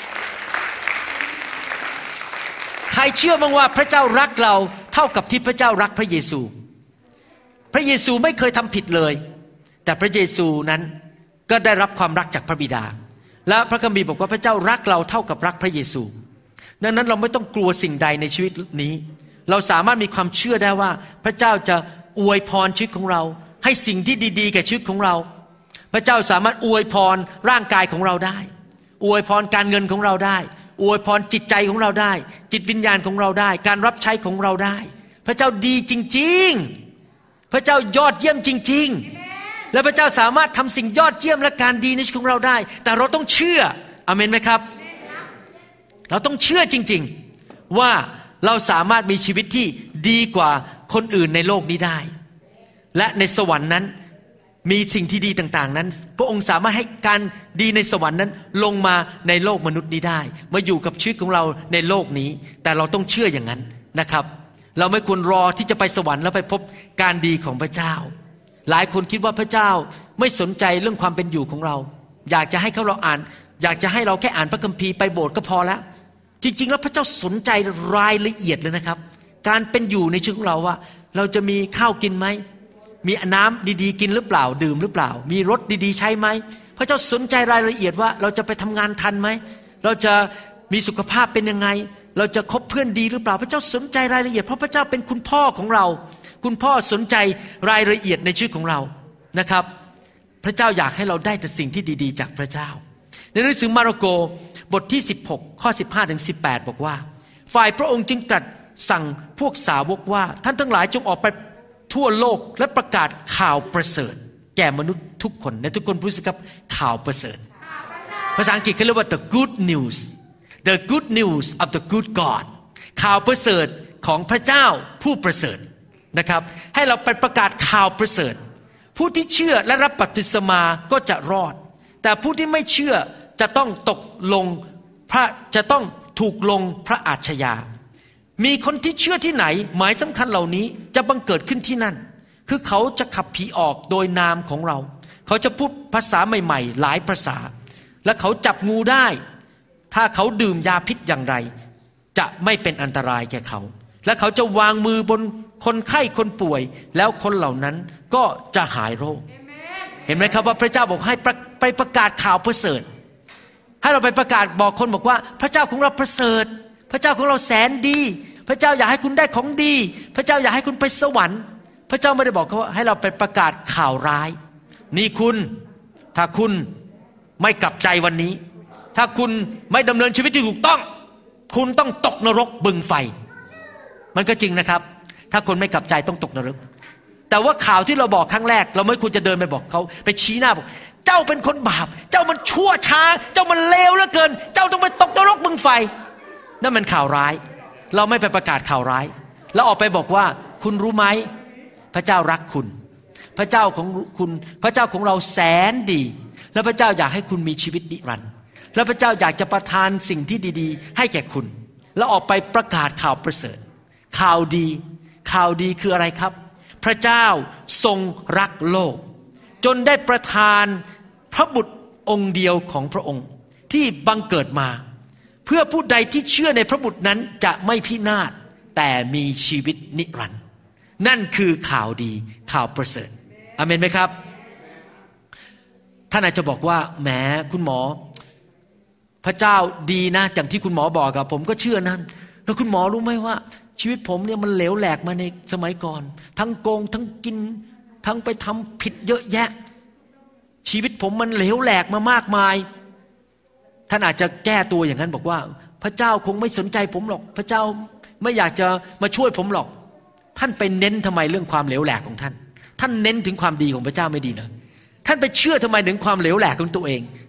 ใครเชื่อบ้างว่าพระเจ้ารักเราเท่ากับที่พระเจ้ารักพระเยซูพระเยซูไม่เคยทำผิดเลยแต่พระเยซูนั้นก็ได้รับความรักจากพระบิดาและพระคัมภีร์บอกว่าพระเจ้ารักเราเท่ากับรักพระเยซูดังนั้นเราไม่ต้องกลัวสิ่งใดในชีวิตนี้เราสามารถมีความเชื่อได้ว่าพระเจ้าจะอวยพรชีวิตของเราให้สิ่งที่ดีๆแก่ชีวิตของเราพระเจ้าสามารถอวยพรร่างกายของเราได้อวยพรการเงินของเราได้อวยพรจิตใจของเราได้จิตวิญญาณของเราได้การรับใช้ของเราได้พระเจ้าดีจริงๆพระเจ้ายอดเยี่ยมจริงๆและพระเจ้าสามารถทำสิ่งยอดเยี่ยมและการดีในชีวิตของเราได้แต่เราต้องเชื่ออาเมนไหมครับเราต้องเชื่อจริงๆว่าเราสามารถมีชีวิตที่ดีกว่าคนอื่นในโลกนี้ได้และในสวรรค์นั้นมีสิ่งที่ดีต่างๆนั้นพระองค์สามารถให้การดีในสวรรค์นั้นลงมาในโลกมนุษย์นี้ได้มาอยู่กับชีวิตของเราในโลกนี้แต่เราต้องเชื่ออย่างนั้นนะครับเราไม่ควรรอที่จะไปสวรรค์แล้วไปพบการดีของพระเจ้าหลายคนคิดว่าพระเจ้าไม่สนใจเรื่องความเป็นอยู่ของเราอยากจะให้เขาเราอ่านอยากจะให้เราแค่อ่านพระคัมภีร์ไปโบสถ์ก็พอแล้วจริงๆแล้วพระเจ้าสนใจรายละเอียดเลยนะครับการเป็นอยู่ในชีวิตของเราว่าเราจะมีข้าวกินไหมมีน้ำดีๆกินหรือเปล่าดื่มหรือเปล่ามีรถดีๆใช้ไหมพระเจ้าสนใจรายละเอียดว่าเราจะไปทำงานทันไหมเราจะมีสุขภาพเป็นยังไงเราจะคบเพื่อนดีหรือเปล่าพระเจ้าสนใจรายละเอียดเพราะพระเจ้าเป็นคุณพ่อของเราคุณพ่อสนใจรายละเอียดในชีวิตของเรานะครับพระเจ้าอยากให้เราได้แต่สิ่งที่ดีๆจากพระเจ้าในหนังสือมาระโกบทที่สิบหกข้อสิบห้าถึงสิบแปดบอกว่าฝ่ายพระองค์จึงตรัสสั่งพวกสาวกว่าท่านทั้งหลายจงออกไปทั่วโลกและประกาศข่าวประเสริฐแก่มนุษย์ทุกคนในทุกคนพูดสิครับข่าวประเสริฐภาษาอังกฤษเขาเรียกว่า the good news the good news of the good God ข่าวประเสริฐของพระเจ้าผู้ประเสริฐนะครับให้เราไปประกาศข่าวประเสริฐผู้ที่เชื่อและรับบัพติศมาก็จะรอดแต่ผู้ที่ไม่เชื่อจะต้องตกลงพระจะต้องถูกลงพระอาชญามีคนที่เชื่อที่ไหนหมายสำคัญเหล่านี้จะบังเกิดขึ้นที่นั่นคือเขาจะขับผีออกโดยนามของเราเขาจะพูดภาษาใหม่ๆหลายภาษาและเขาจับงูได้ถ้าเขาดื่มยาพิษอย่างไรจะไม่เป็นอันตรายแก่เขาและเขาจะวางมือบนคนไข้คนป่วยแล้วคนเหล่านั้นก็จะหายโรค เห็นไหมครับว่าพระเจ้าบอกให้ไปประกาศข่าวประเสริฐให้เราไปประกาศบอกคนบอกว่าพระเจ้าของเราประเสริฐพระเจ้าของเราแสนดีพระเจ้าอยากให้คุณได้ของดีพระเจ้าอยากให้คุณไปสวรรค์พระเจ้าไม่ได้บอกเขาว่าให้เราไปประกาศข่าวร้ายนี่คุณถ้าคุณไม่กลับใจวันนี้ถ้าคุณไม่ดำเนินชีวิตที่ถูกต้องคุณต้องตกนรกบึงไฟมันก็จริงนะครับถ้าคนไม่กลับใจต้องตกนรกแต่ว่าข่าวที่เราบอกครั้งแรกเราไม่ควรจะเดินไปบอกเขาไปชี้หน้าบอกเจ้าเป็นคนบาปเจ้ามันชั่วช้าเจ้ามันเลวเหลือเกินเจ้าต้องไปตกนรกบึงไฟนั่นมันข่าวร้ายเราไม่ไปประกาศข่าวร้ายเราออกไปบอกว่าคุณรู้ไหมพระเจ้ารักคุณพระเจ้าของคุณพระเจ้าของเราแสนดีและพระเจ้าอยากให้คุณมีชีวิตนิรันดร์และพระเจ้าอยากจะประทานสิ่งที่ดีๆให้แก่คุณแล้วออกไปประกาศข่าวประเสริฐข่าวดีข่าวดีคืออะไรครับพระเจ้าทรงรักโลกจนได้ประทานพระบุตรองค์เดียวของพระองค์ที่บังเกิดมาเพื่อผู้ใดที่เชื่อในพระบุตรนั้นจะไม่พินาศแต่มีชีวิตนิรันดร์นั่นคือข่าวดีข่าวประเสริฐอาเมนไหมครับท่านอาจจะบอกว่าแหมคุณหมอพระเจ้าดีนะอย่างที่คุณหมอบอกกับผมก็เชื่อนั้นแล้วคุณหมอรู้ไหมว่าชีวิตผมเนี่ยมันเหลวแหลกมาในสมัยก่อนทั้งโกงทั้งกินทั้งไปทำผิดเยอะแยะชีวิตผมมันเหลวแหลกมามากมายท่านอาจจะแก้ตัวอย่างนั้นบอกว่าพระเจ้าคงไม่สนใจผมหรอกพระเจ้าไม่อยากจะมาช่วยผมหรอกท่านไปเน้นทำไมเรื่องความเหลวแหลกของท่านท่านเน้นถึงความดีของพระเจ้าไม่ดีเหรอท่านไปเชื่อทำไมถึงความเหลวแหลกของตัวเองท่าน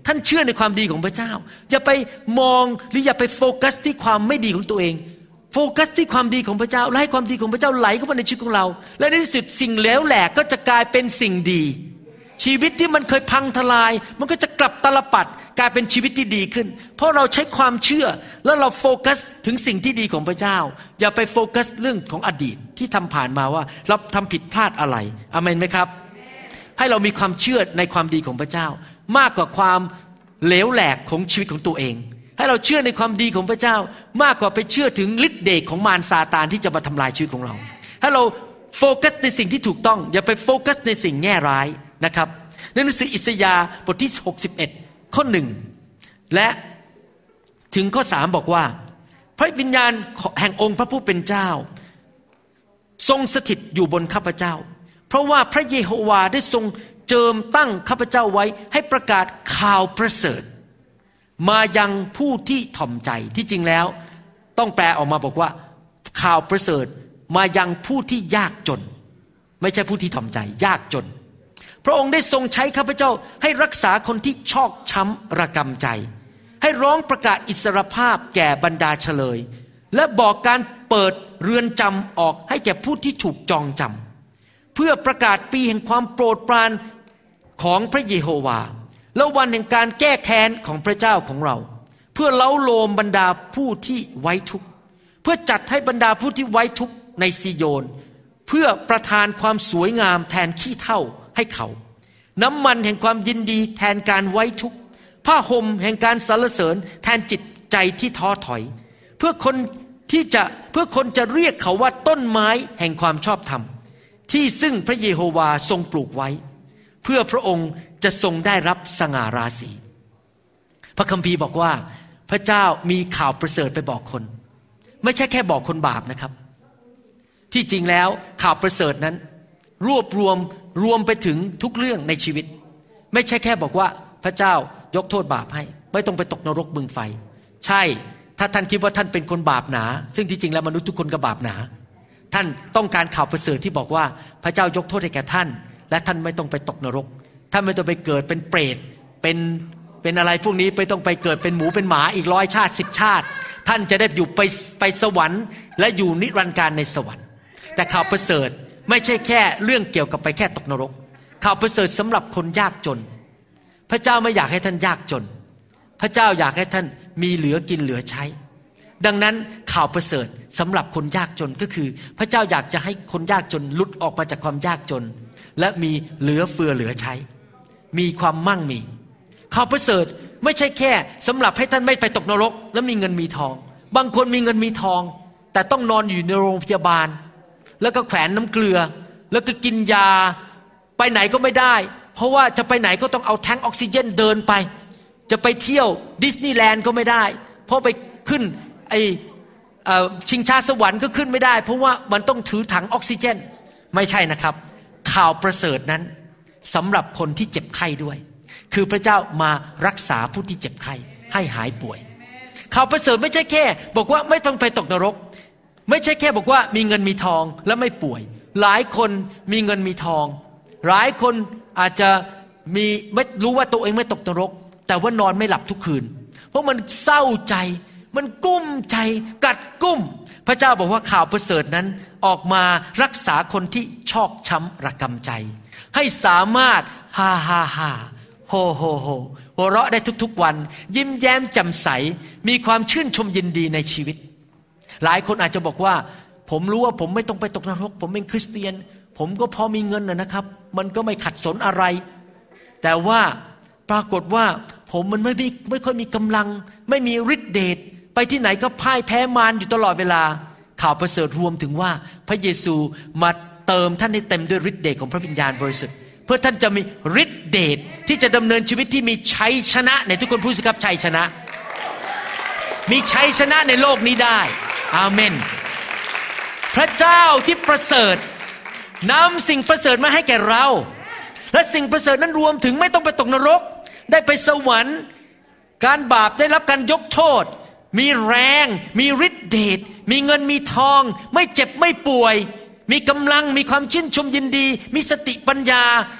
ท่านเชื่อในความดีของพระเจ้าอย่าไปมองหรืออย่าไปโฟกัสที่ความไม่ดีของตัวเองโฟกัสที่ความดีของพระเจ้าและให้ความดีของพระเจ้าไหลเข้ามาในชีวิตของเราและในที่สุดสิ่งเลวแหลกก็จะกลายเป็นสิ่งดีชีวิตที่มันเคยพังทลายมันก็จะกลับตลปัดกลายเป็นชีวิตที่ดีขึ้นเพราะเราใช้ความเชื่อแล้วเราโฟกัสถึงสิ่งที่ดีของพระเจ้าอย่าไปโฟกัสเรื่องของอดีตที่ทำผ่านมาว่าเราทำผิดพลาดอะไรอาเมนไหมครับให้เรามีความเชื่อในความดีของพระเจ้ามากกว่าความเหลวแหลกของชีวิตของตัวเองให้เราเชื่อในความดีของพระเจ้ามากกว่าไปเชื่อถึงฤทธิ์เดชของมารซาตานที่จะมาทำลายชีวิตของเราให้เราโฟกัสในสิ่งที่ถูกต้องอย่าไปโฟกัสในสิ่งแง่ร้ายนะครับในหนังสืออิสยาห์บทที่หกสิบเอ็ดข้อหนึ่งและถึงข้อสามบอกว่าพระวิญญาณแห่งองค์พระผู้เป็นเจ้าทรงสถิตอยู่บนข้าพเจ้าเพราะว่าพระเยโฮวาได้ทรงเจิมตั้งข้าพเจ้าไว้ให้ประกาศข่าวประเสริฐมายังผู้ที่ถ่อมใจที่จริงแล้วต้องแปลออกมาบอกว่าข่าวประเสริฐมายังผู้ที่ยากจนไม่ใช่ผู้ที่ถ่อมใจยากจนพระองค์ได้ทรงใช้ข้าพเจ้าให้รักษาคนที่ชอกช้ำระกำใจให้ร้องประกาศอิสรภาพแก่บรรดาเฉลยและบอกการเปิดเรือนจำออกให้แก่ผู้ที่ถูกจองจำเพื่อประกาศปีแห่งความโปรดปรานของพระเยโฮวาและวันแห่งการแก้แค้นของพระเจ้าของเราเพื่อเล้าโลมบรรดาผู้ที่ไว้ทุกข์เพื่อจัดให้บรรดาผู้ที่ไว้ทุกข์ในซิโยนเพื่อประทานความสวยงามแทนขี้เถ้าให้เขาน้ำมันแห่งความยินดีแทนการไว้ทุกข์ผ้าห่มแห่งการสรรเสริญแทนจิตใจที่ท้อถอยเพื่อคนที่จะเพื่อคนจะเรียกเขาว่าต้นไม้แห่งความชอบธรรมที่ซึ่งพระเยโฮวาทรงปลูกไว้เพื่อพระองค์จะทรงได้รับสง่าราศีพระคัมภีร์บอกว่าพระเจ้ามีข่าวประเสริฐไปบอกคนไม่ใช่แค่บอกคนบาปนะครับที่จริงแล้วข่าวประเสริฐนั้นรวบรวมรวมไปถึงทุกเรื่องในชีวิตไม่ใช่แค่บอกว่าพระเจ้ายกโทษบาปให้ไม่ต้องไปตกนรกบึงไฟใช่ถ้าท่านคิดว่าท่านเป็นคนบาปหนาซึ่งที่จริงแล้วมนุษย์ทุกคนก็บาปหนาท่านต้องการข่าวประเสริฐที่บอกว่าพระเจ้ายกโทษให้แก่ท่านและท่านไม่ต้องไปตกนรกท่านไม่ต้องไปเกิดเป็นเปรตเป็นเป็นอะไรพวกนี้ไม่ต้องไปเกิดเป็นหมูเป็นหมาอีกร้อยชาติสิบชาติท่านจะได้อยู่ไปไปสวรรค์และอยู่นิรันดร์กาลในสวรรค์แต่ข่าวประเสริฐไม่ใช่แค่เรื่องเกี่ยวกับไปแค่ตกนรกข่าวประเสริฐสำหรับคนยากจนพระเจ้าไม่อยากให้ท่านยากจนพระเจ้าอยากให้ท่านมีเหลือกินเหลือใช้ดังนั้นข่าวประเสริฐสำหรับคนยากจนก็คือพระเจ้าอยากจะให้คนยากจนหลุดออกมาจากความยากจนและมีเหลือเฟือเหลือใช้มีความมั่งมีข่าวประเสริฐไม่ใช่แค่สำหรับให้ท่านไม่ไปตกนรกและมีเงินมีทองบางคนมีเงินมีทองแต่ต้องนอนอยู่ในโรงพยาบาลแล้วก็แขวนน้ำเกลือแล้วก็กินยาไปไหนก็ไม่ได้เพราะว่าจะไปไหนก็ต้องเอาแทงออกซิเจนเดินไปจะไปเที่ยวดิสนีย์แลนด์ก็ไม่ได้เพราะไปขึ้นไอชิงช้าสวรรค์ก็ขึ้นไม่ได้เพราะว่ามันต้องถือถังออกซิเจนไม่ใช่นะครับข่าวประเสริฐนั้นสำหรับคนที่เจ็บไข้ด้วยคือพระเจ้ามารักษาผู้ที่เจ็บไข้ให้หายป่วยข่าวประเสริฐไม่ใช่แค่บอกว่าไม่ต้องไปตกนรกไม่ใช่แค่บอกว่ามีเงินมีทองแล้วไม่ป่วยหลายคนมีเงินมีทองหลายคนอาจจะมีไม่รู้ว่าตัวเองไม่ตกนรกแต่ว่านอนไม่หลับทุกคืนเพราะมันเศร้าใจมันกุ้มใจกัดกุ้มพระเจ้าบอกว่าข่าวประเสริฐนั้นออกมารักษาคนที่ชอกช้ำระกำใจให้สามารถฮ่าฮ่าฮ่าโฮโฮโฮหัวเราะได้ทุกๆวันยิ้มแย้มแจ่มใสมีความชื่นชมยินดีในชีวิตหลายคนอาจจะบอกว่าผมรู้ว่าผมไม่ต้องไปตกนรกผมเป็นคริสเตียนผมก็พอมีเงินนะครับมันก็ไม่ขัดสนอะไรแต่ว่าปรากฏว่าผมมันไม่ไม่ค่อยมีกำลังไม่มีฤทธิ์เดชไปที่ไหนก็พ่ายแพ้มารอยู่ตลอดเวลาข่าวประเสริฐรวมถึงว่าพระเยซูมาเติมท่านให้เต็มด้วยฤทธิ์เดชของพระวิญญาณบริสุทธิ์เพื่อท่านจะมีฤทธิ์เดชที่จะดำเนินชีวิตที่มีชัยชนะในทุกคนพูดสิครับชัยชนะมีชัยชนะในโลกนี้ได้อาเมนพระเจ้าที่ประเสริฐนำสิ่งประเสริฐมาให้แก่เราและสิ่งประเสริฐนั้นรวมถึงไม่ต้องไปตกนรกได้ไปสวรรค์การบาปได้รับการยกโทษมีแรงมีฤทธิ์เดชมีเงินมีทองไม่เจ็บไม่ป่วยมีกำลังมีความชื่นชมยินดีมีสติปัญญา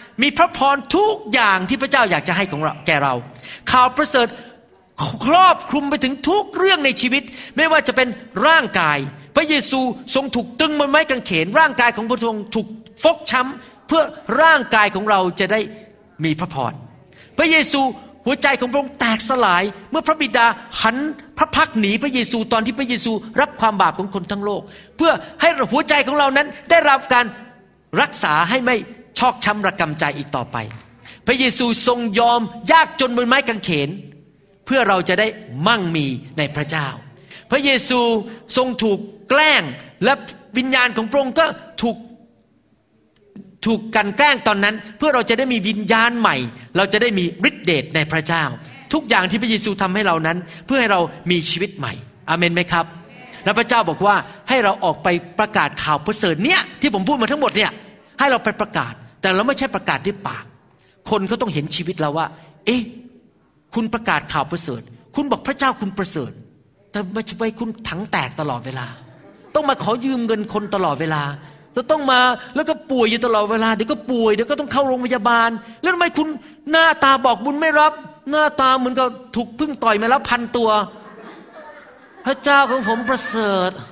มีพระพรทุกอย่างที่พระเจ้าอยากจะให้ของเราแก่เราข่าวประเสริฐครอบคลุมไปถึงทุกเรื่องในชีวิตไม่ว่าจะเป็นร่างกายพระเยซูทรงถูกตรึงบนไม้กางเขนร่างกายของพระองค์ถูกฟกช้ำเพื่อร่างกายของเราจะได้มีพระพรพระเยซูหัวใจของพระองค์แตกสลายเมื่อพระบิดาหันพระพักหนีพระเยซูตอนที่พระเยซูรับความบาปของคนทั้งโลกเพื่อให้หัวใจของเรานั้นได้รับการรักษาให้ไม่ชอกช้ำระกำใจอีกต่อไปพระเยซูทรงยอมยากจนบนไม้กางเขนเพื่อเราจะได้มั่งมีในพระเจ้าพระเยซูทรงถูกแกล้งและวิญญาณของพระองค์ก็ถูกถูกกันแกล้งตอนนั้นเพื่อเราจะได้มีวิญญาณใหม่เราจะได้มีฤทธิเดชในพระเจ้าทุกอย่างที่พระเยซูทำให้เรานั้นเพื่อให้เรามีชีวิตใหม่อาเมนไหมครับและพระเจ้าบอกว่าให้เราออกไปประกาศข่าวประเสริฐเนี้ยที่ผมพูดมาทั้งหมดเนี่ยให้เราไปประกาศแต่เราไม่ใช่ประกาศด้วยปากคนเขาต้องเห็นชีวิตเราว่าเอ๊ะคุณประกาศข่าวประเสริฐคุณบอกพระเจ้าคุณประเสริฐแต่ไม่ใช่คุณถังแตกตลอดเวลาต้องมาขอยืมเงินคนตลอดเวลาจะต้องมาแล้วก็ป่วยอยู่ตลอดเวลาเดี๋ยวก็ป่วยเดี๋ยวก็ต้องเข้าโรงพยาบาลแล้วทำไมคุณหน้าตาบอกบุญไม่รับหน้าตาเหมือนกับถูกพึ่งต่อยมาแล้วพันตัวพระเจ้าของผมประเสริฐ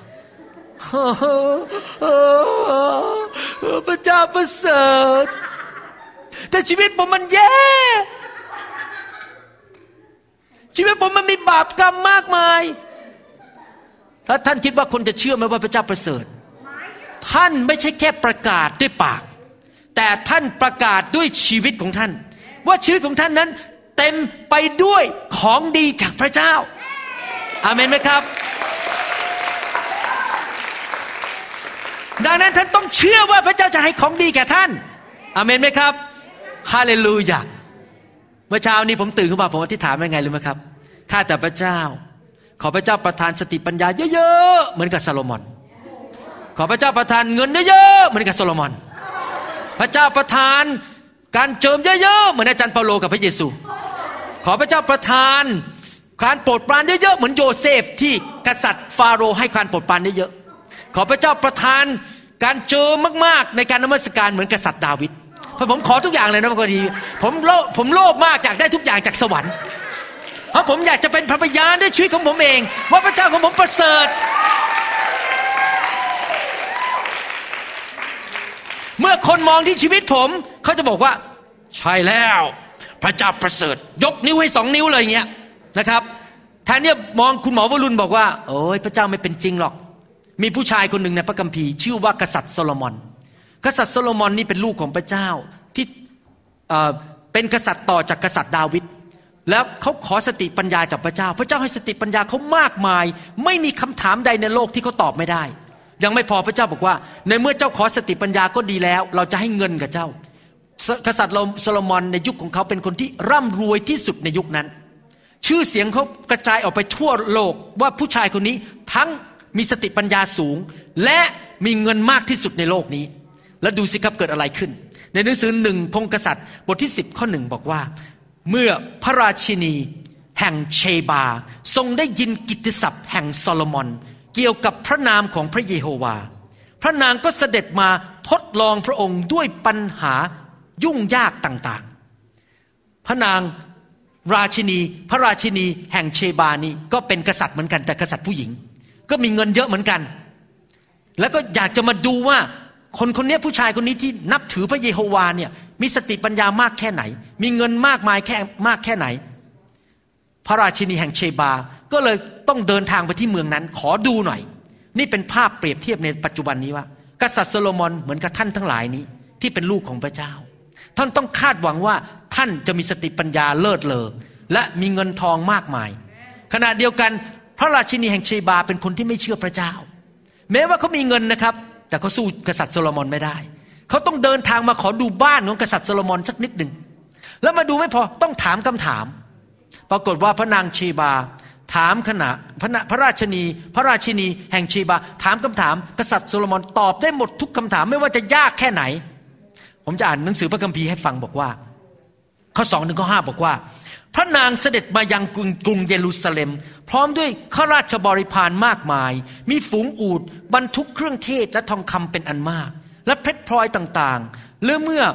พระเจ้าประเสริฐแต่ชีวิตผมมันแย่ชีวิตผมมันมีบาปกรรมมากมายถ้าท่านคิดว่าคนจะเชื่อไหมว่าพระเจ้าประเสริฐท่านไม่ใช่แค่ประกาศด้วยปากแต่ท่านประกาศด้วยชีวิตของท่านว่าชีวิตของท่านนั้นเต็มไปด้วยของดีจากพระเจ้าอาเมนไหมครับดังนั้นท่านต้องเชื่อว่าพระเจ้าจะให้ของดีแก่ท่านอาเมนไหมครับฮาเลลูยาเมื่อเช้านี้ผมตื่นขึ้นมาผมอธิษฐานว่าไงรู้ไหมครับข้าแต่พระเจ้าขอพระเจ้าประทานสติปัญญาเยอะๆเหมือนกับซาโลมอนขอพระเจ้าประทานเงินเยอะๆเหมือนกับโซโลมอนพระเจ้าประทานการเจิมเยอะๆเหมือนอาจารย์เปาโลกับพระเยซูขอพระเจ้าประทานการโปรดปรานเยอะๆเหมือนโยเซฟที่กษัตริย์ฟาโรห์ให้การโปรดปรานเยอะๆขอพระเจ้าประทานการเจิมมากๆในการนมัสการเหมือนกษัตริย์ดาวิดเพราะผมขอทุกอย่างเลยนะพอดีผมโลภผมโลภมากอยากได้ทุกอย่างจากสวรรค์เพราะผมอยากจะเป็นพยานด้วยชีวิตของผมเองว่าพระเจ้าของผมประเสริฐเมื่อคนมองที่ชีวิตผมเขาจะบอกว่าใช่แล้วพระเจ้าประเสริฐยกนิ้วให้สองนิ้วเลยอย่างเงี้ยนะครับแทนเนี่ยมองคุณหมอวรุณบอกว่าโอ้ยพระเจ้าไม่เป็นจริงหรอกมีผู้ชายคนหนึ่งในพระคัมภีร์ชื่อว่ากษัตริย์โซโลมอนกษัตริย์โซโลมอนนี่เป็นลูกของพระเจ้าที่เอ่อเป็นกษัตริย์ต่อจากกษัตริย์ดาวิดแล้วเขาขอสติปัญญาจากพระเจ้าพระเจ้าให้สติปัญญาเขามากมายไม่มีคำถามใดในโลกที่เขาตอบไม่ได้ยังไม่พอพระเจ้าบอกว่าในเมื่อเจ้าขอสติปัญญาก็ดีแล้วเราจะให้เงินกับเจ้ากษัตริย์โซโลมอนในยุคของเขาเป็นคนที่ร่ำรวยที่สุดในยุคนั้นชื่อเสียงเขากระจายออกไปทั่วโลกว่าผู้ชายคนนี้ทั้งมีสติปัญญาสูงและมีเงินมากที่สุดในโลกนี้แล้วดูสิครับเกิดอะไรขึ้นในหนังสือหนึ่งพงศ์กษัตริย์บทที่สิบข้อหนึ่งบอกว่าเมื่อพระราชินีแห่งเชบาทรงได้ยินกิตติศัพท์แห่งโซโลมอนเกี่ยวกับพระนามของพระเยโฮวาพระนางก็เสด็จมาทดลองพระองค์ด้วยปัญหายุ่งยากต่างๆพระนางราชินีพระราชินีแห่งเชบานี้ก็เป็นกษัตริย์เหมือนกันแต่กษัตริย์ผู้หญิงก็มีเงินเยอะเหมือนกันแล้วก็อยากจะมาดูว่าคนคนนี้ผู้ชายคนนี้ที่นับถือพระเยโฮวาเนี่ยมีสติปัญญามากแค่ไหนมีเงินมากมายแค่มากแค่ไหนพระราชินีแห่งเชบาก็เลยต้องเดินทางไปที่เมืองนั้นขอดูหน่อยนี่เป็นภาพเปรียบเทียบในปัจจุบันนี้ว่ากษัตริย์โซโลมอนเหมือนกับท่านทั้งหลายนี้ที่เป็นลูกของพระเจ้าท่านต้องคาดหวังว่าท่านจะมีสติปัญญาเลิศเลอและมีเงินทองมากมายขณะเดียวกันพระราชินีแห่งเชบาเป็นคนที่ไม่เชื่อพระเจ้าแม้ว่าเขามีเงินนะครับแต่เขาสู้กษัตริย์โซโลมอนไม่ได้เขาต้องเดินทางมาขอดูบ้านของกษัตริย์โซโลมอนสักนิดหนึ่งแล้วมาดูไม่พอต้องถามคำถามปรากฏว่าพระนางเชบาถามขณะพระพระราชินีพระราชินีแห่งเชบาถามคำถามกษัตริย์โซโลมอนตอบได้หมดทุกคำถามไม่ว่าจะยากแค่ไหนผมจะอ่านหนังสือพระคัมภีร์ให้ฟังบอกว่าข้อสองถึงข้อห้าบอกว่าพระนางเสด็จมายังกรุงกรุงเยรูซาเล็มพร้อมด้วยข้าราชบริพารมากมายมีฝูงอูฐบรรทุกเครื่องเทศและทองคำเป็นอันมากและเพชรพลอยต่างๆและเมื่อพ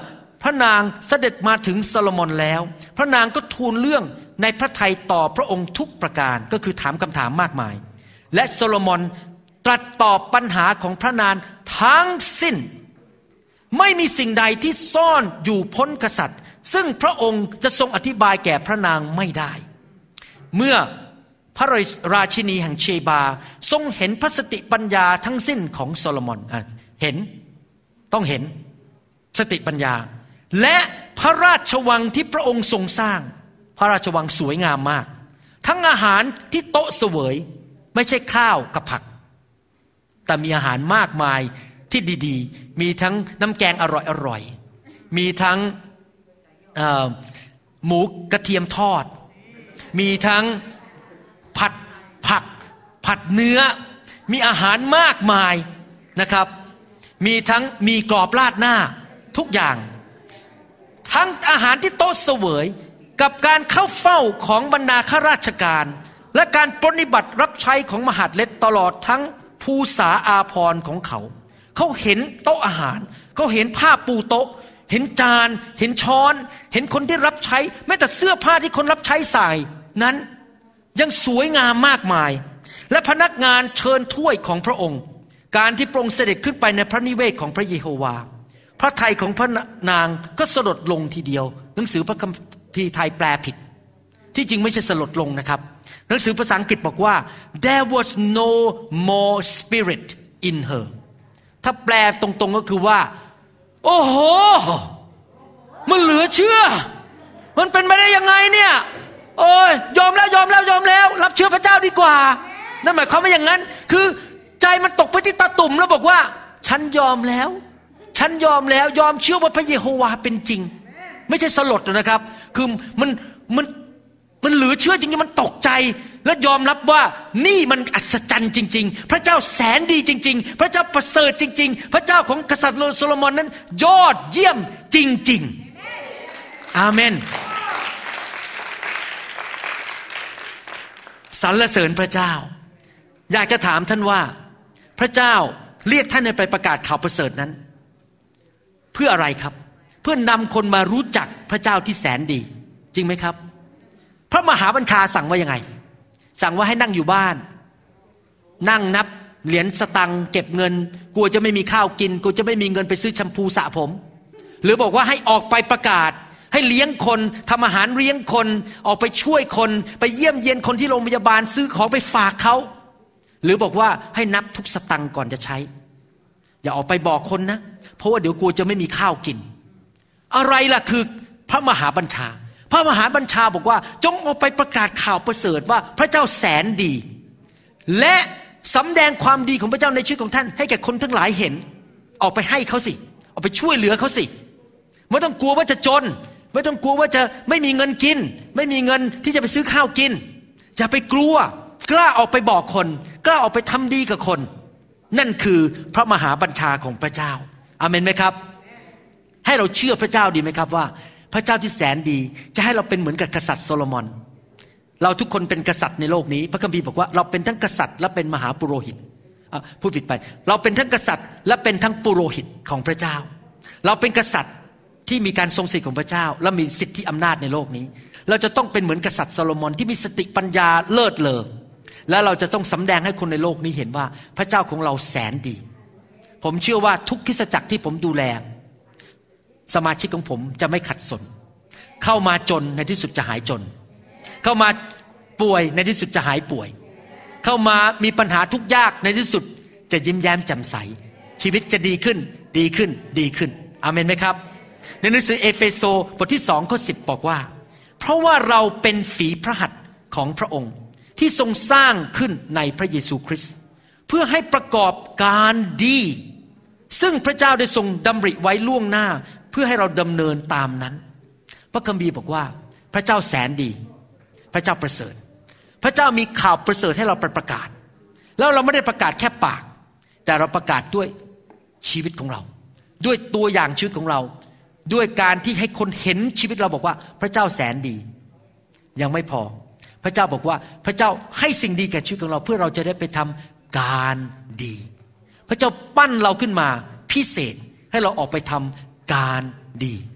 พระนางเสด็จมาถึงโซโลมอนแล้วพระนางก็ทูลเรื่องในพระทัยต่อพระองค์ทุกประการก็คือถามคำถามมากมายและโซโลมอนตรัสตอบปัญหาของพระนางทั้งสิ้นไม่มีสิ่งใดที่ซ่อนอยู่พ้นกษัตริย์ซึ่งพระองค์จะทรงอธิบายแก่พระนางไม่ได้เมื่อพระราชินีแห่งเชบาทรงเห็นพระสติปัญญาทั้งสิ้นของโซโลมอนเห็นต้องเห็นสติปัญญาและพระราชวังที่พระองค์ทรงสร้างพระราชวังสวยงามมากทั้งอาหารที่โต๊ะเสวยไม่ใช่ข้าวกับผักแต่มีอาหารมากมายที่ดีๆมีทั้งน้ำแกงอร่อยๆมีทั้งหมูกระเทียมทอดมีทั้งผัดผักผัดเนื้อมีอาหารมากมายนะครับมีทั้งมีกรอบราดหน้าทุกอย่างทั้งอาหารที่โต๊ะเสวยกับการเข้าเฝ้าของบรรดาข้าราชการและการปฏิบัติรับใช้ของมหาดเล็กตลอดทั้งภูษาอาภรณ์ของเขาเขาเห็นโต๊ะอาหารเขาเห็นผ้าปูโต๊ะเห็นจานเห็นช้อนเห็นคนที่รับใช้แม้แต่เสื้อผ้าที่คนรับใช้ใส่นั้นยังสวยงามมากมายและพนักงานเชิญถ้วยของพระองค์การที่พระองค์เสด็จขึ้นไปในพระนิเวศของพระเยโฮวาพระทัยของพระนางก็สลดลงทีเดียวหนังสือพระคัมภีร์ไทยแปลผิดที่จริงไม่ใช่สลดลงนะครับหนังสือภาษาอังกฤษบอกว่า there was no more spirit in her ถ้าแปลตรงๆก็คือว่าโอ้โหมันเหลือเชื่อมันเป็นไปได้ยังไงเนี่ยโอ้ยยอมแล้วยอมแล้วยอมแล้วรับเชื่อพระเจ้าดีกว่านั่นหมายความว่าอย่างนั้นคือใจมันตกไปที่ตาตุ่มแล้วบอกว่าฉันยอมแล้วฉันยอมแล้วยอมเชื่อว่าพระเยโฮวาเป็นจริงไม่ใช่สลดนะครับคือมันมันมันเหลือเชื่อจริงๆมันตกใจและยอมรับว่านี่มันอัศจรรย์จริงๆพระเจ้าแสนดีจริงๆพระเจ้าประเสริฐจริงๆพระเจ้าของกษัตริย์โซโลมอนนั้นยอดเยี่ยมจริงๆอาเมนสรรเสริญพระเจ้าอยากจะถามท่านว่าพระเจ้าเรียกท่านไปประกาศข่าวประเสริฐนั้นเพื่ออะไรครับเพื่อนำคนมารู้จักพระเจ้าที่แสนดีจริงไหมครับพระมหาบัญชาสั่งว่ายังไงสั่งว่าให้นั่งอยู่บ้านนั่งนับเหรียญสตังค์เก็บเงินกลัวจะไม่มีข้าวกินกลัวจะไม่มีเงินไปซื้อแชมพูสระผมหรือบอกว่าให้ออกไปประกาศให้เลี้ยงคนทำอาหารเลี้ยงคนออกไปช่วยคนไปเยี่ยมเยียนคนที่โรงพยาบาลซื้อของไปฝากเขาหรือบอกว่าให้นับทุกสตังค์ก่อนจะใช้อย่าออกไปบอกคนนะเพราะว่าเดี๋ยวกลัวจะไม่มีข้าวกินอะไรล่ะคือพระมหาบัญชาพระมหาบัญชาบอกว่าจงออกไปประกาศข่าวประเสริฐว่าพระเจ้าแสนดีและสำแดงความดีของพระเจ้าในชีวิตของท่านให้แก่คนทั้งหลายเห็นออกไปให้เขาสิออกไปช่วยเหลือเขาสิไม่ต้องกลัวว่าจะจนไม่ต้องกลัวว่าจะไม่มีเงินกินไม่มีเงินที่จะไปซื้อข้าวกินอย่าไปกลัวกล้าออกไปบอกคนกล้าออกไปทำดีกับคนนั่นคือพระมหาบัญชาของพระเจ้าอาเมนไหมครับให้เราเชื่อพระเจ้าดีไหมครับว่าพระเจ้าที่แสนดีจะให้เราเป็นเหมือนกับกษัตริย์โซโลมอนเราทุกคนเป็นกษัตริย์ในโลกนี้พระคัมภีร์บอกว่าเราเป็นทั้งกษัตริย์และเป็นมหาปุโรหิตพูดผิดไปเราเป็นทั้งกษัตริย์และเป็นทั้งปุโรหิตของพระเจ้าเราเป็นกษัตริย์ที่มีการทรงสิทธิ์ของพระเจ้าและมีสิทธิอำนาจในโลกนี้เราจะต้องเป็นเหมือนกษัตริย์โซโลมอนที่มีสติปัญญาเลิศเลอและเราจะต้องสำแดงให้คนในโลกนี้เห็นว่าพระเจ้าของเราแสนดีผมเชื่อว่าทุกคริสตจักรที่ผมดูแลสมาชิกของผมจะไม่ขัดสนเข้ามาจนในที่สุดจะหายจนเข้ามาป่วยในที่สุดจะหายป่วยเข้ามามีปัญหาทุกข์ยากในที่สุดจะยิ้มแย้มแจ่มใสชีวิตจะดีขึ้นดีขึ้นดีขึ้นอาเมนไหมครับในหนังสือเอเฟโซบทที่สองข้อสิบบอกว่าเพราะว่าเราเป็นฝีพระหัตถ์ของพระองค์ที่ทรงสร้างขึ้นในพระเยซูคริสต์เพื่อให้ประกอบการดีซึ่งพระเจ้าได้ทรงดำริไว้ล่วงหน้าเพื่อให้เราดำเนินตามนั้นพระคัมภีร์บอกว่าพระเจ้าแสนดีพระเจ้าประเสริฐพระเจ้ามีข่าวประเสริฐให้เราประกาศแล้วเราไม่ได้ประกาศแค่ปากแต่เราประกาศด้วยชีวิตของเราด้วยตัวอย่างชีวิตของเราด้วยการที่ให้คนเห็นชีวิตเราบอกว่าพระเจ้าแสนดียังไม่พอพระเจ้าบอกว่าพระเจ้าให้สิ่งดีแก่ชีวิตของเราเพื่อเราจะได้ไปทำการดีพระเจ้าปั้นเราขึ้นมาพิเศษให้เราออกไปทำการดี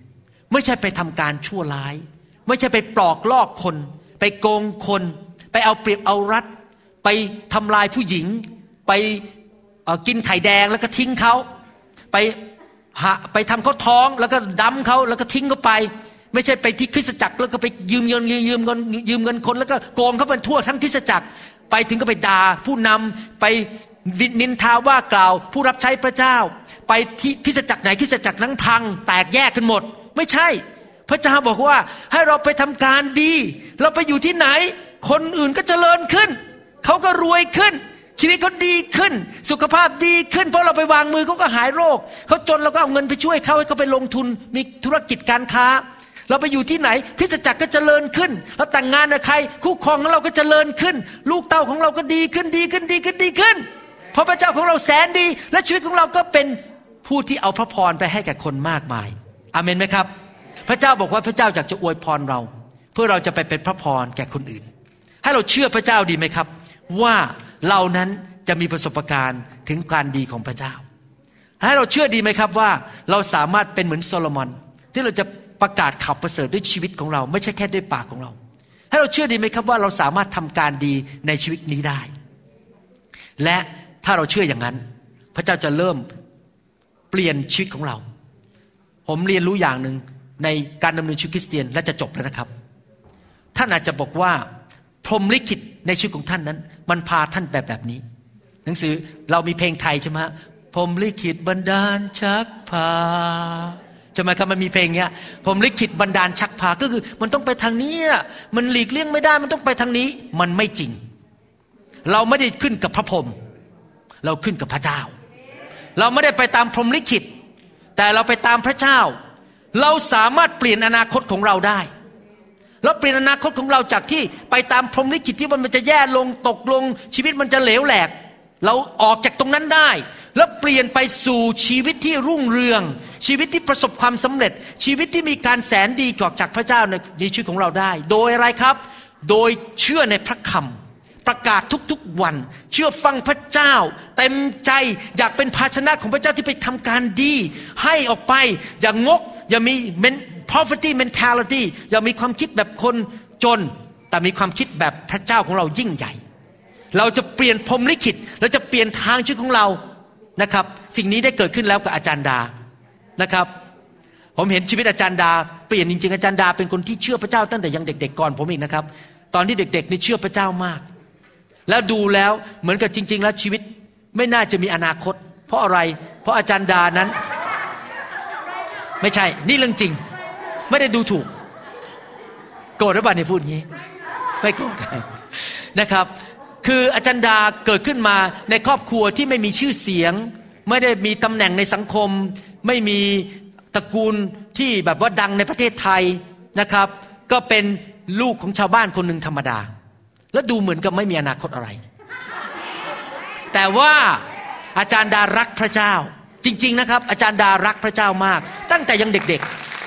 ไม่ใช่ไปทำการชั่วร้ายไม่ใช่ไปปลอกลอกคนไปโกงคนไปเอาเปรียบเอารัดไปทำลายผู้หญิงไปกินไข่แดงแล้วก็ทิ้งเขาไปหาไปทำเขาท้องแล้วก็ดั้มเขาแล้วก็ทิ้งเขาไปไม่ใช่ไปที่คริสตจักรแล้วก็ไปยืมเงินยืมเงินยืมเงินคนแล้วก็โกงเขาไปทั่วทั้งคริสตจักรไปถึงก็ไปด่าผู้นำไปนินทาว่ากล่าวผู้รับใช้พระเจ้าไปที่คริสตจักรไหนคริสตจักรนั้นพังแตกแยกกันหมดไม่ใช่พระเจ้าบอกว่าให้เราไปทำการดีเราไปอยู่ที่ไหนคนอื่นก็เจริญขึ้นเขาก็รวยขึ้นชีวิตเขาดีขึ้นสุขภาพดีขึ้นเพราะเราไปวางมือเขาก็หายโรคเขาจนเราก็เอาเงินไปช่วยเขาให้เขาไปลงทุนมีธุรกิจการค้าเราไปอยู่ที่ไหนคริสตจักรก็เจริญขึ้นเราแต่งงานกับใครคู่ครองของเราก็เจริญขึ้นลูกเต้าของเราก็ดีขึ้นดีขึ้นดีขึ้นดีขึ้นเพราะพระเจ้าของเราแสนดีและชีวิตของเราก็เป็นผู้ที่เอาพระพรไปให้แก่คนมากมายอาเมนไหมครับพระเจ้าบอกว่าพระเจ้าอยากจะอวยพรเราเพื่อเราจะไปเป็นพระพรแก่คนอื่นให้เราเชื่อพระเจ้าดีไหมครับว่าเรานั้นจะมีประสบการณ์ถึงการดีของพระเจ้าให้เราเชื่อดีไหมครับว่าเราสามารถเป็นเหมือนโซโลมอนที่เราจะประกาศข่าวประเสริฐด้วยชีวิตของเราไม่ใช่แค่ด้วยปากของเราให้เราเชื่อดีไหมครับว่าเราสามารถทำการดีในชีวิตนี้ได้และถ้าเราเชื่ออย่างนั้นพระเจ้าจะเริ่มเปลี่ยนชีวิตของเราผมเรียนรู้อย่างหนึ่งในการดำเนินชีวิตคริสเตียนและจะจบแล้วนะครับท่านอาจจะบอกว่าพรหมลิขิตในชีวิตของท่านนั้นมันพาท่านแบบแบบนี้หนังสือเรามีเพลงไทยใช่ไหมพรหมลิขิตบันดาลชักพาใช่ไหมครับมันมีเพลงเนี้ยพรหมลิขิตบันดาลชักพาก็คือมันต้องไปทางนี้มันหลีกเลี่ยงไม่ได้มันต้องไปทางนี้มันไม่จริงเราไม่ได้ขึ้นกับพระพรหมเราขึ้นกับพระเจ้าเราไม่ได้ไปตามพรหมลิขิตแต่เราไปตามพระเจ้าเราสามารถเปลี่ยนอนาคตของเราได้เราเปลี่ยนอนาคตของเราจากที่ไปตามพรหมลิขิตที่มันจะแย่ลงตกลงชีวิตมันจะเหลวแหลกเราออกจากตรงนั้นได้แล้วเปลี่ยนไปสู่ชีวิตที่รุ่งเรืองชีวิตที่ประสบความสำเร็จชีวิตที่มีการแสนดีจากพระเจ้าในชีวิตของเราได้โดยอะไรครับโดยเชื่อในพระคำประกาศทุกๆวันเชื่อฟังพระเจ้าเต็มใจอยากเป็นภาชนะของพระเจ้าที่ไปทำการดีให้ออกไปอย่างงกอย่ามี poverty mentality อย่ามีความคิดแบบคนจนแต่มีความคิดแบบพระเจ้าของเรายิ่งใหญ่เราจะเปลี่ยนพรหมลิขิตเราจะเปลี่ยนทางชีวิตของเรานะครับสิ่งนี้ได้เกิดขึ้นแล้วกับอาจารย์ดานะครับผมเห็นชีวิตอาจารย์ดาเปลี่ยนจริงๆอาจารย์ดาเป็นคนที่เชื่อพระเจ้าตั้งแต่ยังเด็กๆก่อนผมอีกนะครับตอนที่เด็กๆนี่เชื่อพระเจ้ามากแล้วดูแล้วเหมือนกับจริงๆแล้วชีวิตไม่น่าจะมีอนาคตเพราะอะไรเพราะอาจารย์ดานั้นไม่ใช่นี่เรื่องจริงไม่ได้ดูถูกโกรธหรือเปล่าเนี่ยพูดงี้ไม่โกรธนะครับคืออาจารย์ดาเกิดขึ้นมาในครอบครัวที่ไม่มีชื่อเสียงไม่ได้มีตำแหน่งในสังคมไม่มีตระกูลที่แบบว่าดังในประเทศไทยนะครับก็เป็นลูกของชาวบ้านคนหนึ่งธรรมดาแล้วดูเหมือนกับไม่มีอนาคตอะไรแต่ว่าอาจารย์ดารักพระเจ้าจริงๆนะครับอาจารย์ดารักพระเจ้ามากตั้งแต่ยังเด็ก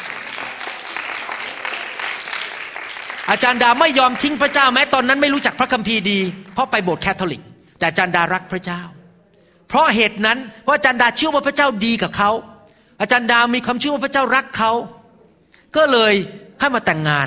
ๆอาจารย์ดาไม่ยอมทิ้งพระเจ้าแม้ตอนนั้นไม่รู้จักพระคัมภีร์ดีเพราะไปโบสถ์แคทอลิกแต่อาจารย์ดารักพระเจ้าเพราะเหตุนั้นเพราะอาจารย์ดาเชื่อว่าพระเจ้าดีกับเขาอาจารย์ดามีความเชื่อว่าพระเจ้ารักเขาก็เลยให้มาแต่งงาน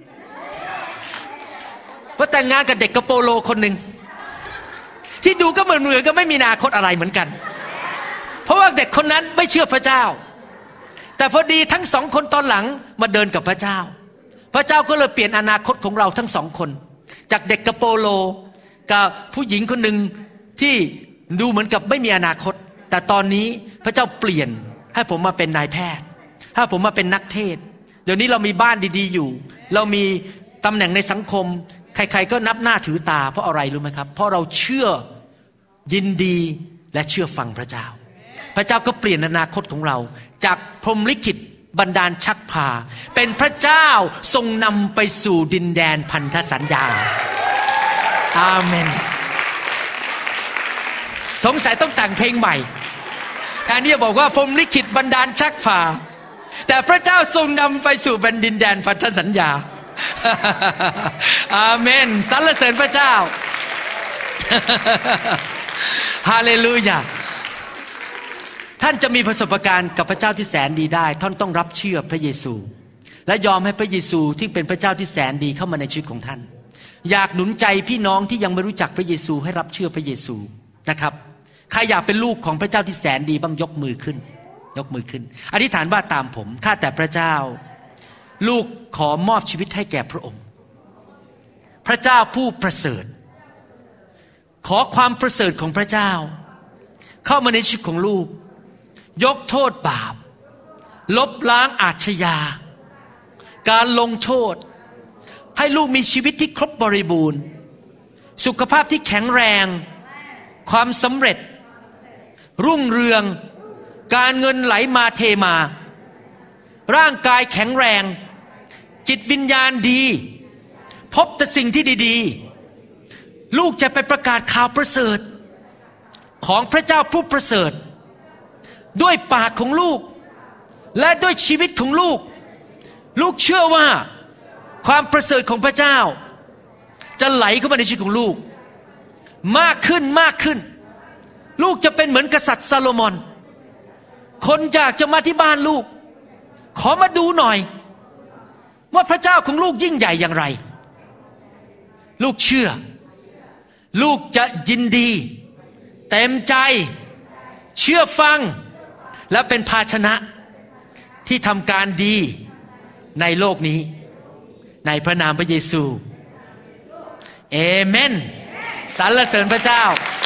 พอแต่งงานกับเด็กกระโปโลคนหนึ่งที่ดูก็เหมือนเหมือนก็ไม่มีอนาคตอะไรเหมือนกันเพราะว่าเด็กคนนั้นไม่เชื่อพระเจ้าแต่พอดีทั้งสองคนตอนหลังมาเดินกับพระเจ้าพระเจ้าก็เลยเปลี่ยนอนาคตของเราทั้งสองคนจากเด็กกระโปโลกับผู้หญิงคนหนึ่งที่ดูเหมือนกับไม่มีอนาคตแต่ตอนนี้พระเจ้าเปลี่ยนให้ผมมาเป็นนายแพทย์ให้ผมมาเป็นนักเทศน์เดี๋ยวนี้เรามีบ้านดีๆอยู่เรามีตำแหน่งในสังคมใครๆก็นับหน้าถือตาเพราะอะไรรู้ไหมครับเพราะเราเชื่อยินดีและเชื่อฟังพระเจ้าพระเจ้าก็เปลี่ยนอนาคตของเราจากพรหมลิขิตบันดาลชักพาเป็นพระเจ้าทรงนำไปสู่ดินแดนพันธสัญญาอาเมนสงสัยต้องแต่งเพลงใหม่แทนที่จะบอกว่าพรหมลิขิตบันดาลชักพาแต่พระเจ้าทรงนำไปสู่แผ่นดินแดนพันธสัญญาอาเมนสรรเสริญพระเจ้าฮาเลลูยาท่านจะมีประสบการณ์กับพระเจ้าที่แสนดีได้ท่านต้องรับเชื่อพระเยซูและยอมให้พระเยซูที่เป็นพระเจ้าที่แสนดีเข้ามาในชีวิตของท่านอยากหนุนใจพี่น้องที่ยังไม่รู้จักพระเยซูให้รับเชื่อพระเยซูนะครับใครอยากเป็นลูกของพระเจ้าที่แสนดีบ้างยกมือขึ้นยกมือขึ้นอธิษฐานว่าตามผมข้าแต่พระเจ้าลูกขอมอบชีวิตให้แก่พระองค์พระเจ้าผู้ประเสริฐขอความประเสริฐของพระเจ้าเข้ามาในชีวิตของลูกยกโทษบาปลบล้างอาชญาการลงโทษให้ลูกมีชีวิตที่ครบบริบูรณ์สุขภาพที่แข็งแรงความสำเร็จรุ่งเรืองการเงินไหลมาเทมาร่างกายแข็งแรงจิตวิญญาณดีพบแต่สิ่งที่ดีๆลูกจะไปประกาศข่าวประเสริฐของพระเจ้าผู้ประเสริฐด้วยปากของลูกและด้วยชีวิตของลูกลูกเชื่อว่าความประเสริฐของพระเจ้าจะไหลเข้ามาในชีวิตของลูกมากขึ้นมากขึ้นลูกจะเป็นเหมือนกษัตริย์ซาโลมอนคนอยากจะมาที่บ้านลูกขอมาดูหน่อยว่าพระเจ้าของลูกยิ่งใหญ่อย่างไรลูกเชื่อลูกจะยินดีเต็มใจเชื่อฟังและเป็นภาชนะที่ทำการดีในโลกนี้ในพระนามพระเยซูเอเมนสรรเสริญพระเจ้า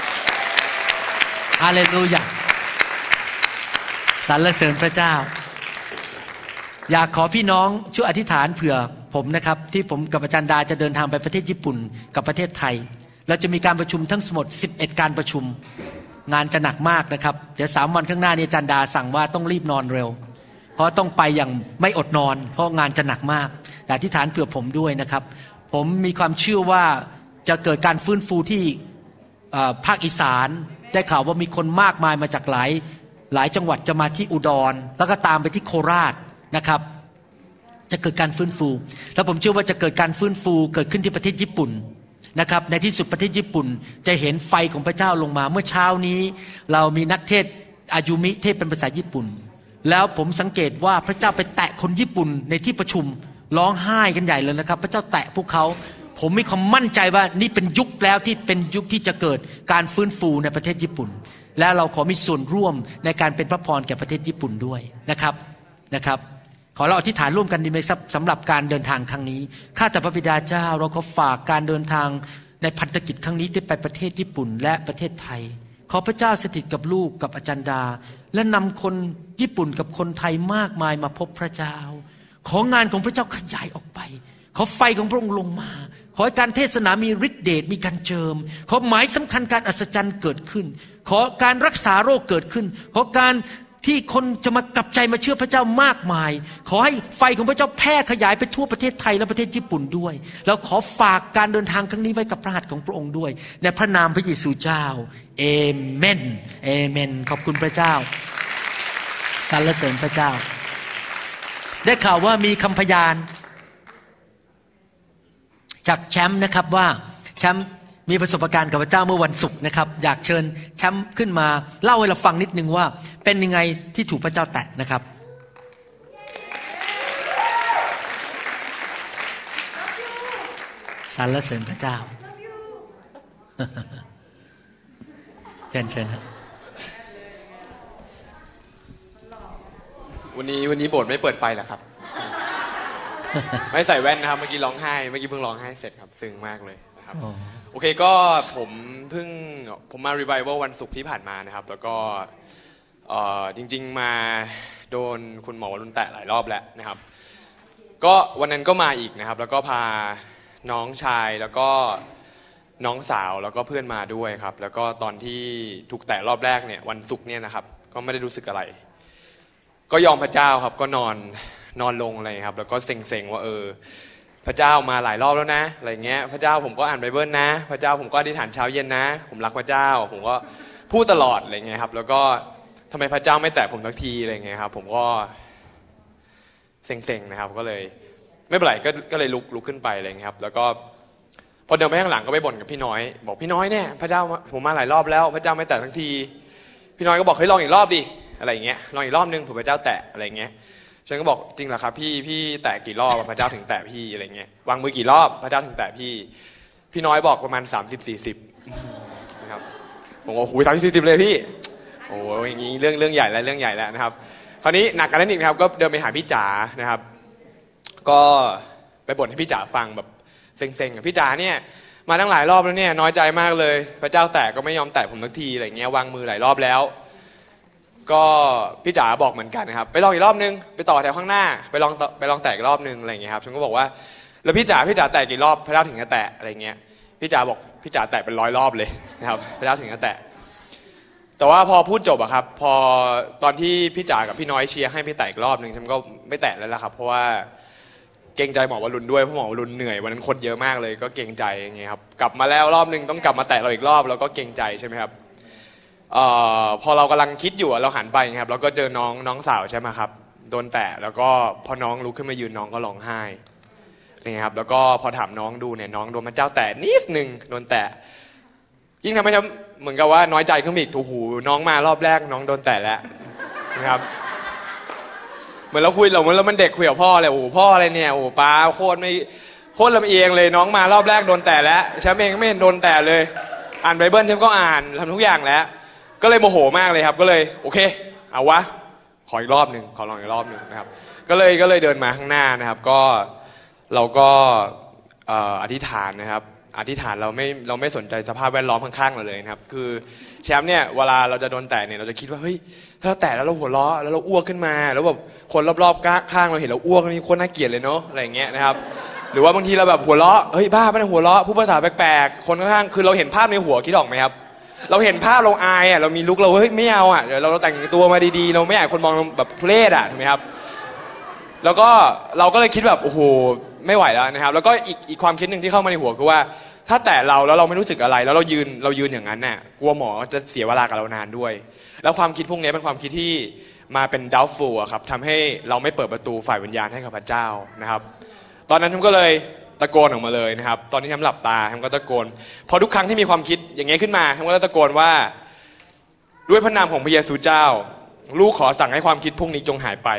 ฮาเลลูยาสรรเสริญพระเจ้าอยากขอพี่น้องช่วยอธิษฐานเผื่อผมนะครับที่ผมกับอาจารย์ดาจะเดินทางไปประเทศญี่ปุ่นกับประเทศไทยเราจะมีการประชุมทั้งหมดสิบเอ็ดการประชุมงานจะหนักมากนะครับเดี๋ยวสามวันข้างหน้านี้อาจารย์ดาสั่งว่าต้องรีบนอนเร็วเพราะต้องไปอย่างไม่อดนอนเพราะงานจะหนักมากแต่อธิษฐานเผื่อผมด้วยนะครับผมมีความเชื่อว่าจะเกิดการฟื้นฟูที่ภาคอีสานได้ข่าวว่ามีคนมากมายมาจากหลายหลายจังหวัดจะมาที่อุดรแล้วก็ตามไปที่โคราชนะครับจะเกิดการฟื้นฟูแล้วผมเชื่อว่าจะเกิดการฟื้นฟูเกิดขึ้นที่ประเทศญี่ปุ่นนะครับในที่สุดประเทศญี่ปุ่นจะเห็นไฟของพระเจ้าลงมาเมื่อเช้านี้เรามีนักเทศอายุมิเทศเป็นภาษาญี่ปุ่นแล้วผมสังเกตว่าพระเจ้าไปแตะคนญี่ปุ่นในที่ประชุมร้องไห้กันใหญ่เลยนะครับพระเจ้าแตะพวกเขาผมมีความมั่นใจว่านี่เป็นยุคแล้วที่เป็นยุคที่จะเกิดการฟื้นฟูในประเทศญี่ปุ่นและเราขอมีส่วนร่วมในการเป็นพระพรแก่ประเทศญี่ปุ่นด้วยนะครับนะครับขอเราอธิษฐานร่วมกันดีไหมครับสำหรับการเดินทางครั้งนี้ข้าแต่พระบิดาเจ้าเราขอฝากการเดินทางในพันธกิจครั้งนี้ที่ไปประเทศญี่ปุ่นและประเทศไทยขอพระเจ้าสถิตกับลูกกับอาจารย์ดาและนำคนญี่ปุ่นกับคนไทยมากมายมาพบพระเจ้าของานของพระเจ้าขยายออกไปขอไฟของพระองค์ลงมาขอให้การเทศนามีฤทธิเดชมีการเจิมขอหมายสำคัญการอัศจรรย์เกิดขึ้นขอการรักษาโรคเกิดขึ้นขอการที่คนจะมากลับใจมาเชื่อพระเจ้ามากมายขอให้ไฟของพระเจ้าแพร่ขยายไปทั่วประเทศไทยและประเทศญี่ปุ่นด้วยแล้วขอฝากการเดินทางครั้งนี้ไว้กับพระหัตถ์ของพระองค์ด้วยในพระนามพระเยซูเจ้าเอเมนเอเมนขอบคุณพระเจ้าสรรเสริญพระเจ้าได้ข่าวว่ามีคำพยานจากแชมป์นะครับว่าแชมป์มีประสบการณ์กับพระเจ้าเมื่อวันศุกร์นะครับอยากเชิญแชมป์ขึ้นมาเล่าให้เราฟังนิดนึงว่าเป็นยังไงที่ถูกพระเจ้าแตะนะครับสรรเสริญพระเจ้าเชิญเชิญครับวันนี้วันนี้โบสถ์ไม่เปิดไฟเหรอครับ ไม่ใส่แว่นนะครับเมื่อกี้ร้องไห้เมื่อกี้เพิ่งร้องไห้เสร็จครับซึ้งมากเลยนะครับโอเคก็ผมเพิ่งผมมารีไววัลวันศุกร์ที่ผ่านมานะครับแล้วก็จริงๆมาโดนคุณหมอวรุณแตะหลายรอบแล้วนะครับก็วันนั้นก็มาอีกนะครับแล้วก็พาน้องชายแล้วก็น้องสาวแล้วก็เพื่อนมาด้วยครับแล้วก็ตอนที่ถูกแตะรอบแรกเนี่ยวันศุกร์เนี่ยนะครับก็ไม่ได้รู้สึกอะไรก็ยอมพระเจ้าครับก็นอนนอนลงอะไรครับแล้วก็เซ็งๆว่าเออพระเจ้ามาหลายรอบแล้วนะอะไรเงี้ยพระเจ้าผมก็อ่านไบเบิลนะพระเจ้าผมก็อธิษฐานเช้าเย็นนะผมรักพระเจ้าผมก็พูดตลอดอะไรเงี้ยครับแล้วก็ทำไมพระเจ้าไม่แตะผมสักทีอะไรเงี้ยครับผมก็เซ็งๆนะครับก็เลยไม่เป็นไรก็ก็เลยลุกลุกขึ้นไปอะไรเงี้ยครับแล้วก็พอเดินไปข้างหลังก็ไปบ่นกับพี่น้อยบอกพี่น้อยเนี่ยพระเจ้าผมมาหลายรอบแล้วพระเจ้าไม่แตะทั้งทีพี่น้อยก็บอกเฮ้ยลองอีกรอบดิอะไรเงี้ยลองอีกรอบนึงผมพระเจ้าแตะอะไรเงี้ยฉันก็บอกจริงเหรอครับพี่พี่แตะกี่รอบพระเจ้าถึงแตะพี่อะไรเงี้ยวางมือกี่รอบพระเจ้าถึงแตะพี่พี่น้อยบอกประมาณสามสิบสี่สิบนะครับผมบอกโอ้โหสามสิบสี่สิบเลยพี่โอ้ยอย่างนี้เรื่องเรื่องใหญ่แล้วเรื่องใหญ่แล้วนะครับคราวนี้หนักกันนั้นอีกครับก็เดินไปหาพี่จ๋านะครับก็ไปบ่นให้พี่จ๋าฟังแบบเซ็งๆพี่จ๋าเนี่ยมาตั้งหลายรอบแล้วเนี่ยน้อยใจมากเลยพระเจ้าแตะก็ไม่ยอมแตะผมสักทีอะไรเงี้ยวางมือหลายรอบแล้วก็พี่จ๋าบอกเหมือนกันนะครับไปลองอีกรอบนึงไปต่อแถวข้างหน้าไปลองไปลองแตะอีกรอบนึงอะไรเงี้ยครับฉันก็บอกว่าแล้วพี่จ๋าพี่จ๋าแตะกี่รอบพระเจ้าถึงจะแตะอะไรเงี้ยพี่จ๋าบอกพี่จ๋าแตะเป็นร้อยรอบเลยนะครับพระเจ้าถึงจะแตะแต่ว่าพอพูดจบอะครับพอตอนที่พี่จ๋ากับพี่น้อยเชียร์ให้พี่แตะอีกรอบนึงฉันก็ไม่แตะแล้วละครับเพราะว่าเกรงใจหมอวรุณด้วยเพราะหมอวรุณเหนื่อยวันนั้นคนเยอะมากเลยก็เกรงใจอย่างเงี้ยครับกลับมาแล้วรอบนึงต้องกลับมาแตะเราอีกรอบแล้วก็เกรงใจใช่ไหมครับเอ่อพอเรากำลังคิดอยู่เราหันไปครับแล้วก็เจอน้องน้องสาวใช่ไหมครับโดนแตะแล้วก็พอน้องลุกขึ้นมายืนน้องก็ร้องไห้นี่ครับแล้วก็พอถามน้องดูเนี่ยน้องโดนพระเจ้าแตะนิดนึงโดนแตะยิ่งทำให้ฉันเหมือนกับว่าน้อยใจขึ้นอีกโอ้โหน้องมารอบแรกน้องโดนแตะแล้วนะครับเหมือนเราคุยเราเหมือนเรามันเด็กคุยกับพ่อเลยโอ้พ่ออะไรเนี่ยโอ้ป้าโคตรไม่โคตรลำเอียงเลยน้องมารอบแรกโดนแตะแล้วฉันเองไม่เห็นโดนแตะเลยอ่านไบเบิลฉันก็อ่านทำทุกอย่างแล้วก็เลยโมโหมากเลยครับก็เลยโอเคเอาวะขออีกรอบหนึ่งขอลองอีกรอบหนึ่งนะครับก็เลยก็เลยเดินมาข้างหน้านะครับก็เราก็อธิษฐานนะครับอธิษฐานเราไม่เราไม่สนใจสภาพแวดล้อมข้างๆเราเลยนะครับคือแชมป์เนี่ยเวลาเราจะโดนแตะเนี่ยเราจะคิดว่าเฮ้ยถ้าเราแตะแล้วเราหัวเราะแล้วเราอ้วกขึ้นมาแล้วแบบคนรอบๆข้างเราเห็นเราอ้วกนี่โคตรน่าเกลียดเลยเนาะอะไรอย่างเงี้ยนะครับหรือว่าบางทีเราแบบหัวเราะเฮ้ยบ้าไม่ได้หัวเราะพูดภาษาแปลกๆคนข้างๆคือเราเห็นภาพในหัวคิดออกไหมครับเราเห็นภาพเราอายอ่ะเรามีลุกเราเฮ้ยไม่เอาอ่ะเดี๋ยวเราแต่งตัวมาดีๆเราไม่อยากคนมองแบบทุเรศอ่ะถูกไหมครับแล้วก็เราก็เลยคิดแบบโอ้โหไม่ไหวแล้วนะครับแล้วก็อีกอีกความคิดหนึ่งที่เข้ามาในหัวคือว่าถ้าแต่เราแล้วเราไม่รู้สึกอะไรแล้วเรายืนเรายืนอย่างนั้นน่ะกลัวหมอจะเสียเวลากับเรานานด้วยแล้วความคิดพวกนี้เป็นความคิดที่มาเป็น doubtful อะครับทำให้เราไม่เปิดประตูฝ่ายวิญญาณให้กับพระเจ้านะครับตอนนั้นผมก็เลยตะโกนออกมาเลยนะครับตอนที่ทำหลับตาผมก็ตะโกนพอทุกครั้งที่มีความคิดอย่างเงี้ยขึ้นมาผมก็ตะโกนว่าด้วยพระนามของพระเยซูเจ้าลูกขอสั่งให้ความคิดพวกนี้จงหายไป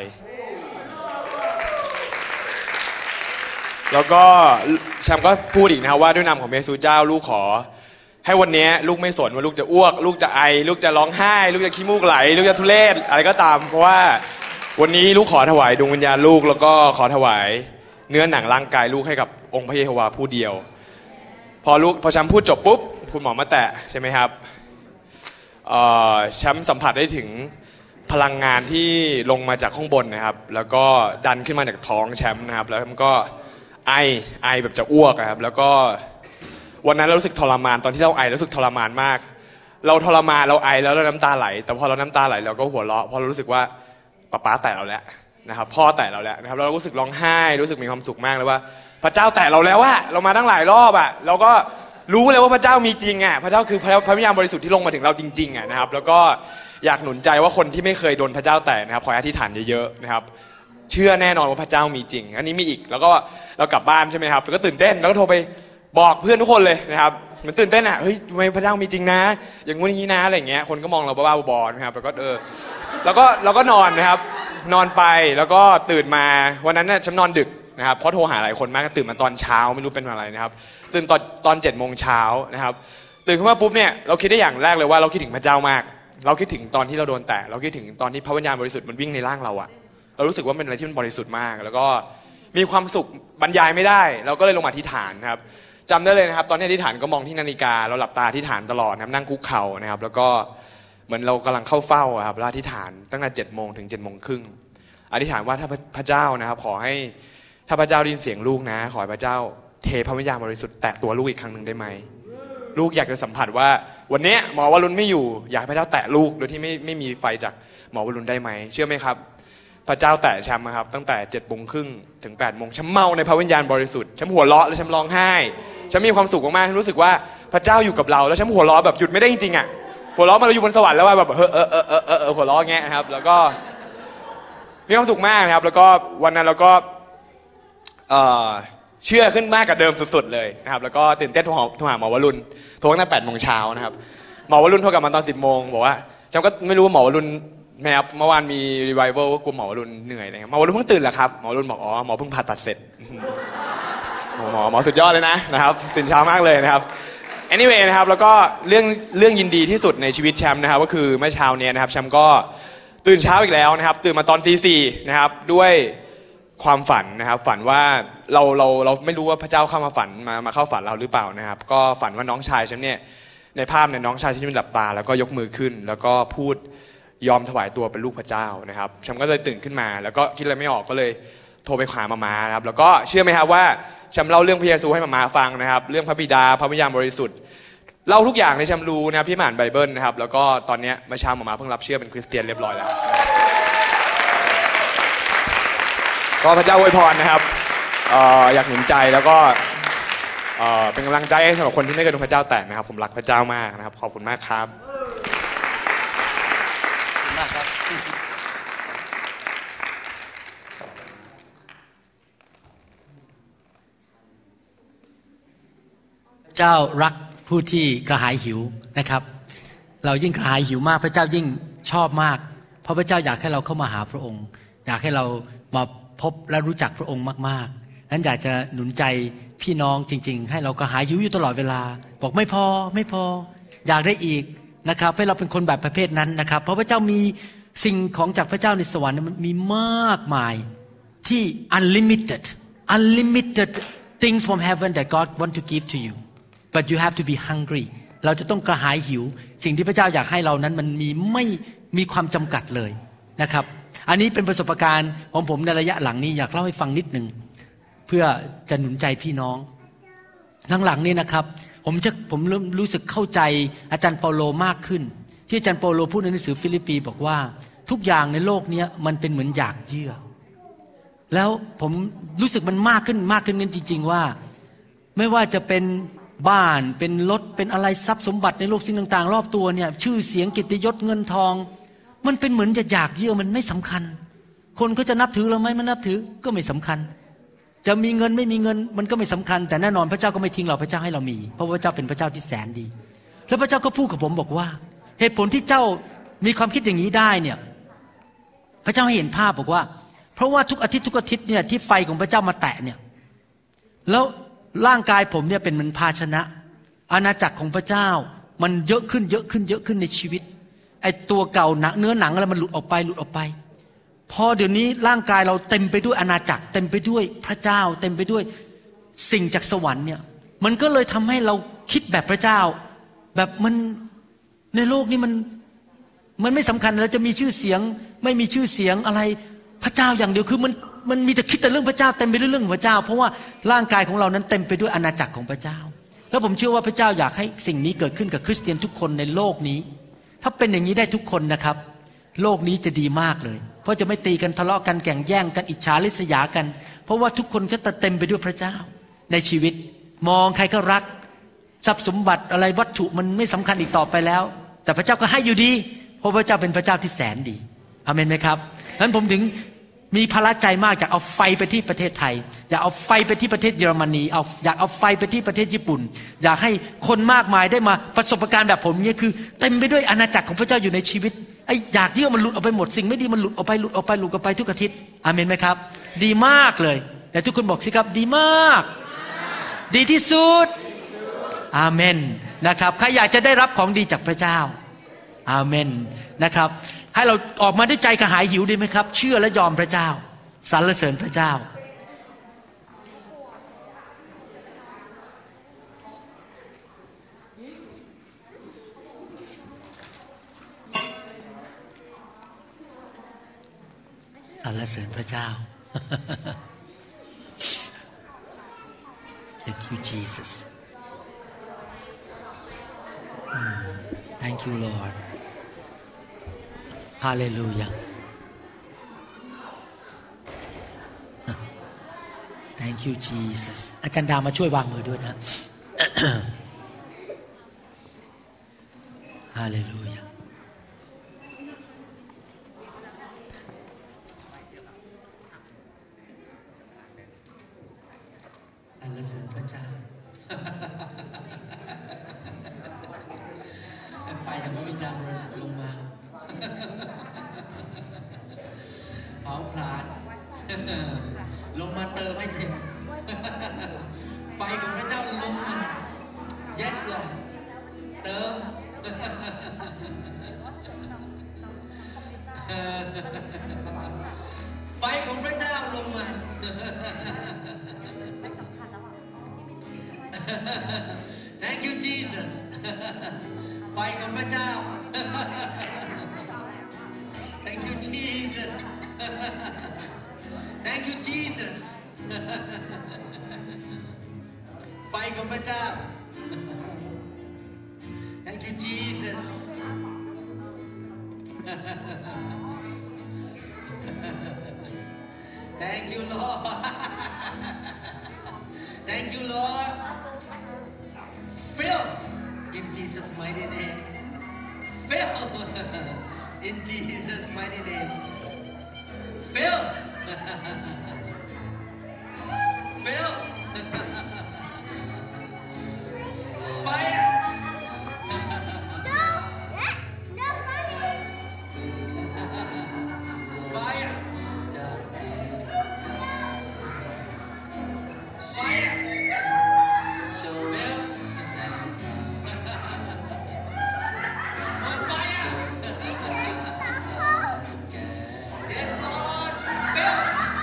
แล้วก็แชมป์ก็พูดอีกนะครับว่าด้วยนามของพระเยซูเจ้าลูกขอให้วันนี้ลูกไม่สนว่าลูกจะอ้วกลูกจะไอลูกจะร้องไห้ลูกจะขี้มูกไหลลูกจะทุเรศอะไรก็ตามเพราะว่าวันนี้ลูกขอถวายดวงวิญญาณลูกแล้วก็ขอถวายเนื้อหนังร่างกายลูกให้กับองค์พระเยโฮวาห์ผู้เดียวพอลูกพอแชมป์พูดจบปุ๊บคุณหมอมาแตะใช่ไหมครับแชมป์สัมผัสได้ถึงพลังงานที่ลงมาจากข้างบนนะครับแล้วก็ดันขึ้นมาจากท้องแชมป์นะครับแล้วมันก็ไอไอแบบจะอ้วกครับแล้วก็วันนั้นเรารู้สึกทรมานตอนที่เราไอรู้สึกทรมานมากเราทรมานเราไอแล้วเราน้ำตาไหลแต่พอเราน้ำตาไหลเราก็หัวเราะเพราะเรารู้สึกว่าป๊าป๊าแตะเราแล้วนะครับพ่อแตะเราแล้วนะครับเรารู้สึกร้องไห้รู้สึกมีความสุขมากเลยว่าพระเจ้าแตะเราแล้วว่าเรามาตั้งหลายรอบอ่ะเราก็รู้เลยว่าพระเจ้ามีจริงอ่ะพระเจ้าคือพระวิญญาณบริสุทธิ์ที่ลงมาถึงเราจริงๆอ่ะนะครับแล้วก็อยากหนุนใจว่าคนที่ไม่เคยโดนพระเจ้าแตะนะครับขออธิษฐานเยอะๆนะครับเชื่อแน่นอนว่าพระเจ้ามีจริงอันนี้มีอีกแล้วก็เรากลับบ้านใช่ไหมครับแล้วก็ตื่นเต้นแล้วก็โทรไปบอกเพื่อนทุกคนเลยนะครับมันตื่นเต้นอ่ะเฮ้ยทำไมพระเจ้ามีจริงนะอย่างงู้นอย่างนี้นะอะไรอย่างเงี้ยคนก็มองเราบ้าๆบอๆนะครับแล้วก็เออแล้วก็เราก็นอนนะครับนอนไปแล้วก็ตื่นมาวันนั้นน่ะฉันนอนดึกนะครับเพราะโทรหาหลายคนมากตื่นมาตอนเช้าไม่รู้เป็นอะไรนะครับตื่นตอนตอนเจ็ดโมงเช้านะครับตื่นขึ้นมาปุ๊บเนี่ยเราคิดได้อย่างแรกเลยว่าเราคิดถึงพระเจ้ามากเราคิดถึงตอนที่เราโดนแตะเราคิดถึงตอนที่พระวิญญาณบริสุทธิ์มันวิ่งในร่างเราอะเรารู้สึกว่าเป็นอะไรที่มันบริสุทธิ์มากแล้วก็มีความสุขบรรยายไม่ได้เราก็เลยลงมาอธิษฐานครับจำได้เลยนะครับตอนที่อธิษฐานก็มองที่นาฬิกาเราหลับตาอธิษฐานตลอดนะครับนั่งคุกเข่านะครับแล้วก็เหมือนเรากำลังเข้าเฝ้าครับแล้วอธิษฐานตั้งแต่เจ็ดโมงถึงเจ็ดโมงครึ่งอธิษฐานว่าถ้าพระเจ้านะครับขอให้ถ้าพระเจ้าได้ยินเสียงลูกนะขอให้พระเจ้าเทพระวิญญาณบริสุทธิ์แตะตัวลูกอีกครั้งหนึ่งได้ไหมลูกอยากจะสัมผัสว่าวันนี้หมอวรุณไม่อยู่อยากให้พระเจ้าแตะลูกโดยที่ไม่ไม่มีไฟจากหมอวรุณได้ไหมเชื่อไหมครับพระเจ้าแตะแชมป์ครับตั้งแต่เจ็ดโมงครึ่งถึงแปดโมงฉันเมาในพระวิญญาณบริสุทธิ์ฉันหัวเราะและฉันร้องไห้ฉันมีความสุขมากๆฉันรู้สึกว่าพระเจ้าอยู่กับเราแล้วฉันหัวเราะแบบหยุดไม่ได้จริงๆอ่ะหัวเราะมาเราอยู่บนสวรรค์แล้วว่าแบบเออเออเออเออเออหัวเราะแงะครับแล้วก็มีความสุขมากนะครับแล้วก็วันนั้นเราก็เชื่อขึ้นมากกว่าเดิมสุดๆเลยนะครับแล้วก็ตื่นเต้นโทรหาโทรหาหมอวรุณโทรตั้งแต่แปดโมงเช้านะครับหมอวรุณโทรกลับมาตอนสิบโมงบอกว่าจำก็ไม่รู้ว่าหมอวรุณแม่ครับเมื่อวานมีรีไวเวลก็กลัวหมอวรุณเหนื่อยนะครับหมอวรุณเพิ่งตื่นเหรอครับหมอวรุณบอกอ๋อหมอเพิ่งผ่าตัดเสร็จหมอหมอหมอสุดยอดเลยนะนะครับตื่นเช้ามากเลยนะครับ anyway นะครับแล้วก็เรื่องเรื่องยินดีที่สุดในชีวิตแชมป์นะครับก็คือเมื่อเช้านี้นะครับแชมป์ก็ตื่นเช้าอีกแล้วนะครับตื่นมาตอนตีสี่นะครับด้วยความฝันนะครับฝันว่าเราเราเราไม่รู้ว่าพระเจ้าเข้ามาฝันมามาเข้าฝันเราหรือเปล่านะครับก็ฝันว่าน้องชายแชมป์เนี่ยในภาพเนี่ยน้องชายที่มันหลับตาแล้วก็ยกมือขึ้นแล้วก็พูดยอมถวายตัวเป็นลูกพระเจ้านะครับแชมป์ก็เลยตื่นขึ้นมาแล้วก็คิดอะไรไม่ออกก็เลยโทรไปหามาม่านะครับแล้วก็เชื่อไหมครับว่าแชมป์เล่าเรื่องพระเยซูให้มาม่าฟังนะครับเรื่องพระบิดาพระวิญญาณบริสุทธิ์เล่าทุกอย่างในแชมป์รู้นะครับพี่อ่านไบเบิลนะครับแล้วก็ตอนนี้เมื่อเช้ามาม่าเพิ่งรับเชื่อเป็นคริสเตียนเรียบร้อยแล้วก็พระเจ้าอวยพรนะครับอยากหนุนใจแล้วก็เป็นกำลังใจให้สำหรับคนที่ไม่เคยดูพระเจ้าแตะนะครับผมรักพระเจ้ามากนะครับขอบคุณมากครับขอบคุณมากครับเจ้ารักผู้ที่กระหายหิวนะครับเรายิ่งกระหายหิวมากพระเจ้ายิ่งชอบมากเพราะพระเจ้าอยากให้เราเข้ามาหาพระองค์อยากให้เรามาพบและรู้จักพระองค์มากๆนั้นอยากจะหนุนใจพี่น้องจริงๆให้เรากระหายหิวอยู่ตลอดเวลาบอกไม่พอไม่พออยากได้อีกนะครับให้เราเป็นคนแบบประเภทนั้นนะครับเพราะพระเจ้ามีสิ่งของจากพระเจ้าในสวรรค์มันมีมากมายที่ unlimited unlimited things from heaven that God want to give to you but you have to be hungry เราจะต้องกระหายหิวสิ่งที่พระเจ้าอยากให้เรานั้นมันมีไม่มีความจำกัดเลยนะครับอันนี้เป็นประสบการณ์ของผมในระยะหลังนี้อยากเล่าให้ฟังนิดนึงเพื่อจะหนุนใจพี่น้องหลังๆนี้นะครับผมจะผมเริ่มรู้สึกเข้าใจอาจารย์เปาโลมากขึ้นที่อาจารย์เปาโลพูดในหนังสือฟิลิปปีบอกว่าทุกอย่างในโลกนี้มันเป็นเหมือนหยากเยื่อแล้วผมรู้สึกมันมากขึ้นมากขึ้นนั้นจริงๆว่าไม่ว่าจะเป็นบ้านเป็นรถเป็นอะไรทรัพย์สมบัติในโลกสิ่งต่างๆรอบตัวเนี่ยชื่อเสียงกิตติยศเงินทองมันเป็นเหมือนจะหยากเยื่อมันไม่สำคัญคนก็จะนับถือเราไหมมันนับถือก็ไม่สำคัญจะมีเงินไม่มีเงินมันก็ไม่สำคัญแต่แน่นอนพระเจ้าก็ไม่ทิ้งเราพระเจ้าให้เรามีเพราะพระเจ้าเป็นพระเจ้าที่แสนดีแล้วพระเจ้าก็พูดกับผมบอกว่าเหตุผลที่เจ้ามีความคิดอย่างนี้ได้เนี่ยพระเจ้าให้เห็นภาพบอกว่าเพราะว่าทุกอาทิตย์ทุกอาทิตย์เนี่ยที่ไฟของพระเจ้ามาแตะเนี่ยแล้วร่างกายผมเนี่ยเป็นเหมือนภาชนะอาณาจักรของพระเจ้ามันเยอะขึ้นเยอะขึ้นเยอะขึ้นในชีวิตไอ้ตัวเก่าหนังเนื้อหนังอะไรมันหลุดออกไปหลุดออกไปพอเดี๋ยวนี้ร่างกายเราเต็มไปด้วยอาณาจักรเต็มไปด้วยพระเจ้าเต็มไปด้วยสิ่งจากสวรรค์เนี่ยมันก็เลยทำให้เราคิดแบบพระเจ้าแบบมันในโลกนี้มันมันไม่สำคัญแล้วจะมีชื่อเสียงไม่มีชื่อเสียงอะไรพระเจ้าอย่างเดียวคือมันมันมีแต่คิดแต่เรื่องพระเจ้าเต็มไปด้วยเรื่องของพระเจ้าเพราะว่าร่างกายของเรานั้นเต็มไปด้วยอาณาจักรของพระเจ้าแล้วผมเชื่อว่าพระเจ้าอยากให้สิ่งนี้เกิดขึ้นกับคริสเตียนทุกคนในโลกนี้ถ้าเป็นอย่างนี้ได้ทุกคนนะครับโลกนี้จะดีมากเลยเพราะจะไม่ตีกันทะเลาะกันแข่งแย่งกันอิจฉาริษยากันเพราะว่าทุกคนก็จะเต็มไปด้วยพระเจ้าในชีวิตมองใครก็รักทรัพย์สมบัติอะไรวัตถุมันไม่สำคัญอีกต่อไปแล้วแต่พระเจ้าก็ให้อยู่ดีเพราะพระเจ้าเป็นพระเจ้าที่แสนดีอาเมนไหมครับงั้นผมถึงมีพละใจมากอยากเอาไฟไปที่ประเทศไทยอยากเอาไฟไปที่ประเทศเยอรมนีเอาอยากเอาไฟไปที่ประเทศญี่ปุ่นอยากให้คนมากมายได้มาประสบการณ์แบบผมเนี่ยคือเต็มไปด้วยอาณาจักรของพระเจ้าอยู่ในชีวิตไอ้อยากเยื่อมันหลุดออกไปหมดสิ่งไม่ดีมันหลุดออกไปหลุดออกไปหลุดออกไปทุกอาทิตย์อาเมนไหมครับดีมากเลยแต่ทุกคนบอกสิครับดีมากดีที่สุดอาเมนนะครับใครอยากจะได้รับของดีจากพระเจ้าอาเมนนะครับให้เราออกมาด้วยใจกระหายหิวดีไหมครับเชื่อและยอมพระเจ้าสรรเสริญพระเจ้าสรรเสริญพระเจ้า Thank you Jesus Thank you Lord Hallelujah Thank you Jesus อาจารย์ดามาช่วยวางมือด้วยนะ Hallelujahสรรเสริญพระเจ้า ไฟแห่งพระวิญญาณบริสุทธิ์ลงมาลงมาเติมให้เต็มไฟของพระเจ้าลงมา yes Lord เติมไฟของพระเจ้าลงมา Thank you Jesus ไฟของพระเจ้า Thank you Jesus Thank you Jesus ไฟของพระเจ้า Thank you Jesus Thank you Lord Thank you Lord Fill in Jesus mighty name Fill in Jesus mighty name Fill Fill Fire Fire Fire Fill On fire Yes Lord Fill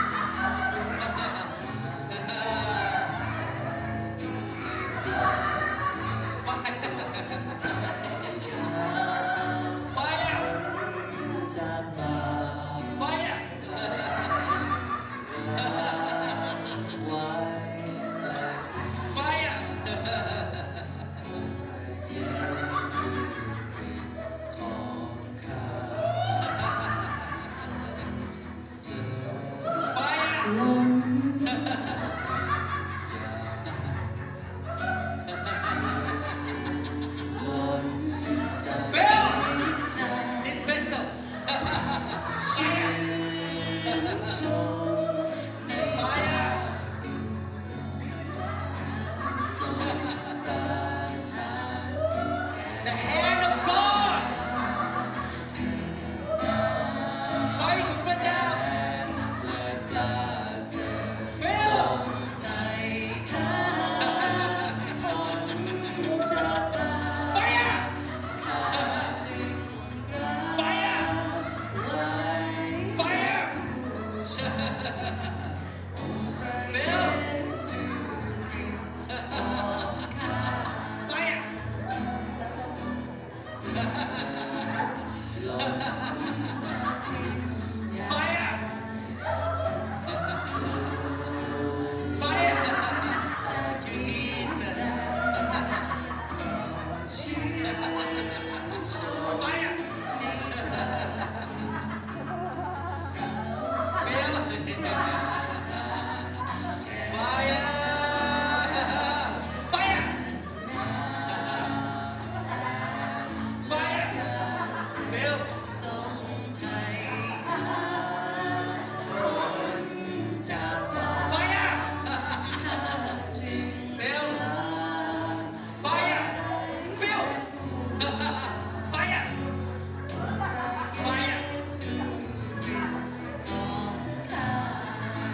This vessel Fire The hand of God ไฟของพระเจ้า Fill Fire Fire Fire Fill Fire Fire Fire Jesus Fire Fill Fire Fire Fire Fill Fire Fill Fire Fill Fire Fire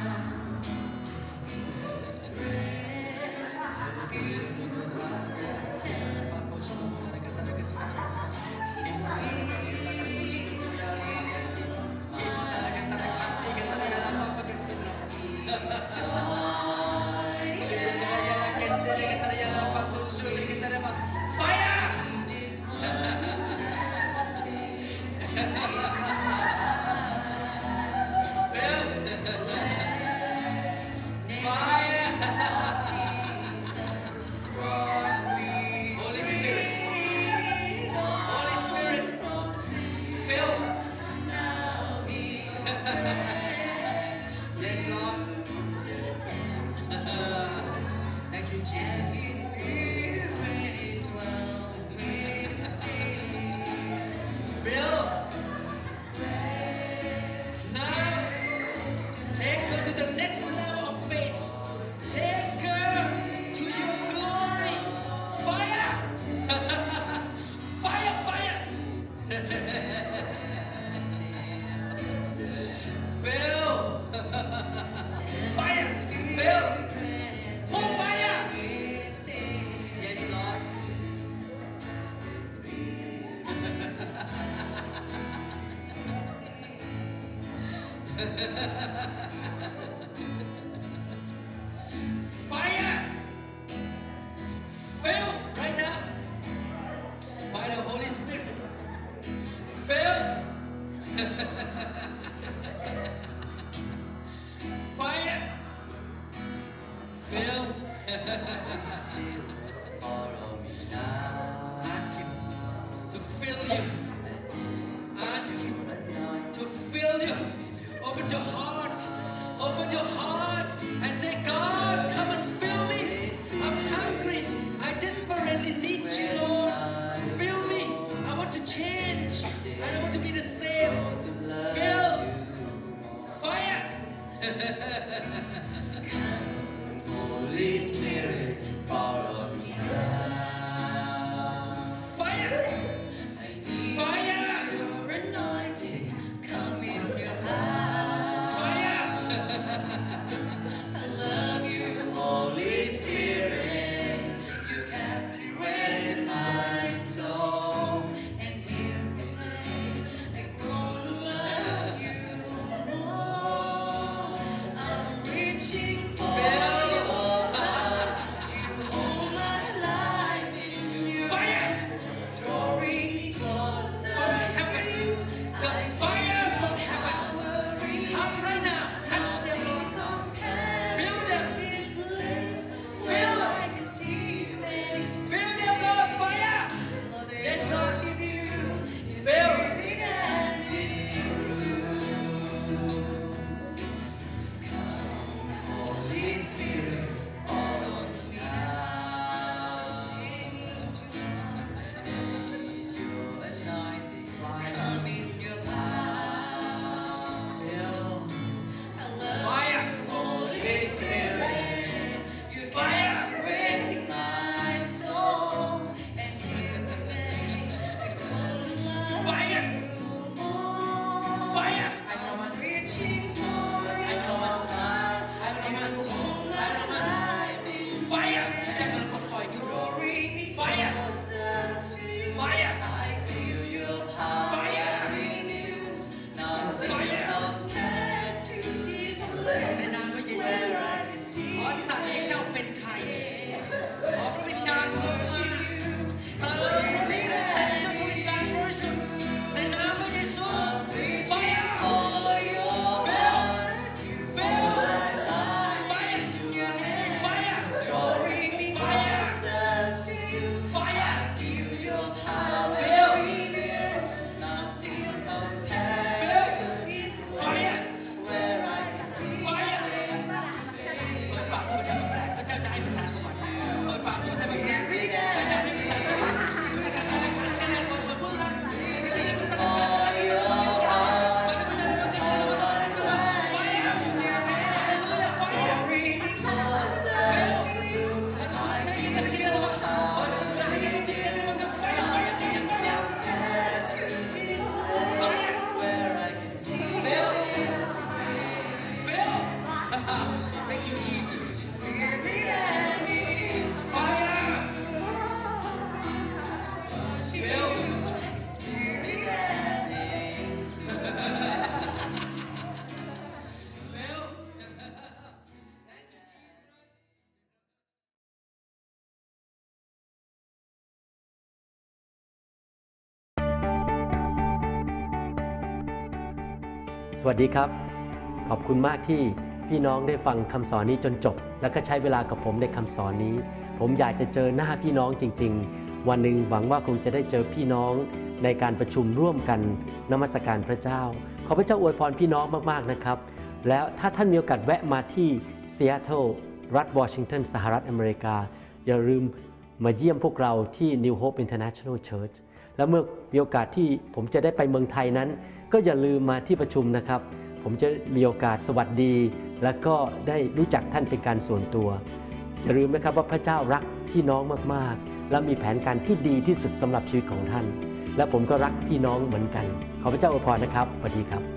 Fire! Fill right now by the Holy Spirit. Fill. Fire. Fill. Follow me now. Ask Him to fill you. Ask Him to fill you. Open your heart. Open your heart and say, God, come and fill me. I'm hungry. I desperately need you, Lord. Fill me. I want to change. I don't want to be the same. Fill. Fire. Holy Spirit, follow me now. Fire. Fire. Your anointing, come in your life. Fire. I love you, Holy Spirit. You captivate my soul, and every day I grow to love you more. I'm reaching for you. You hold my life in your hands, drawing me closer to you. The fire from heaven, come right now, touch them, Lord. Fill them. Fill. I can see them. Fill them, Lord, fire. Let's worship you. Fill. Holy Spirit, follow me now. Need your anointing, come in your power. Fill. Fire, Holy Spirit, you're captivating my soul, and every day I go to love Fire. You more. Fire. I know I'm reaching for you. I know I'm not. I know I'm all my life in Fire. Drawing me closer to you. Fire. I feel your power renewed. Nothing compares to this love where I can see ขอสั่งให้เจ้าเป็นไทยขอพระวิญญาณลงมาเติมพระวิญญาณแต่ด้วยพระวิญญาณบริสุทธิ์ในนามพระเยซู Fire for your Fill. Fill. Fire. Fire. Drawing me closer to you. Fire. I feel your power Fill. renewed. Nothing compares Fill. to this Fire. place where I can see Fire. face to เปิดปากพูดภาษาแปลกพระเจ้าจะให้ภาษาสวรรค์เปิดปากพูดภาษาแปลก face. Every พระเจ้า day ให้ภาษาสวรรค์ในการทำให้คาสกันแนนคนมาพูดละ for your drawing me closer to you. I feel your power renewed. Compared to this place where I can see face to face. Thank you Jesus Every day, fire. Worship you, spirit and in สวัสดีครับ ขอบคุณมากที่พี่น้องได้ฟังคำสอนนี้จนจบ แล้วก็ใช้เวลากับผมในคำสอนนี้ ผมอยากจะเจอหน้าพี่น้องจริงๆ วันหนึ่งหวังว่าคงจะได้เจอพี่น้องในการประชุมร่วมกันนมัสการพระเจ้า ขอพระเจ้าอวยพรพี่น้องมากๆนะครับ แล้วถ้าท่านมีโอกาสแวะมาที่ซีแอตเทิลรัฐวอชิงตันสหรัฐอเมริกา อย่าลืมมาเยี่ยมพวกเราที่ New Hope International Church แล้วเมื่อมีโอกาสที่ผมจะได้ไปเมืองไทยนั้นก็อย่าลืมมาที่ประชุมนะครับผมจะมีโอกาสสวัสดีและก็ได้รู้จักท่านเป็นการส่วนตัวอย่าลืมนะครับว่าพระเจ้ารักพี่น้องมากๆและมีแผนการที่ดีที่สุดสำหรับชีวิตของท่านและผมก็รักพี่น้องเหมือนกันขอพระเจ้าอวยพรนะครับสวัสดีครับ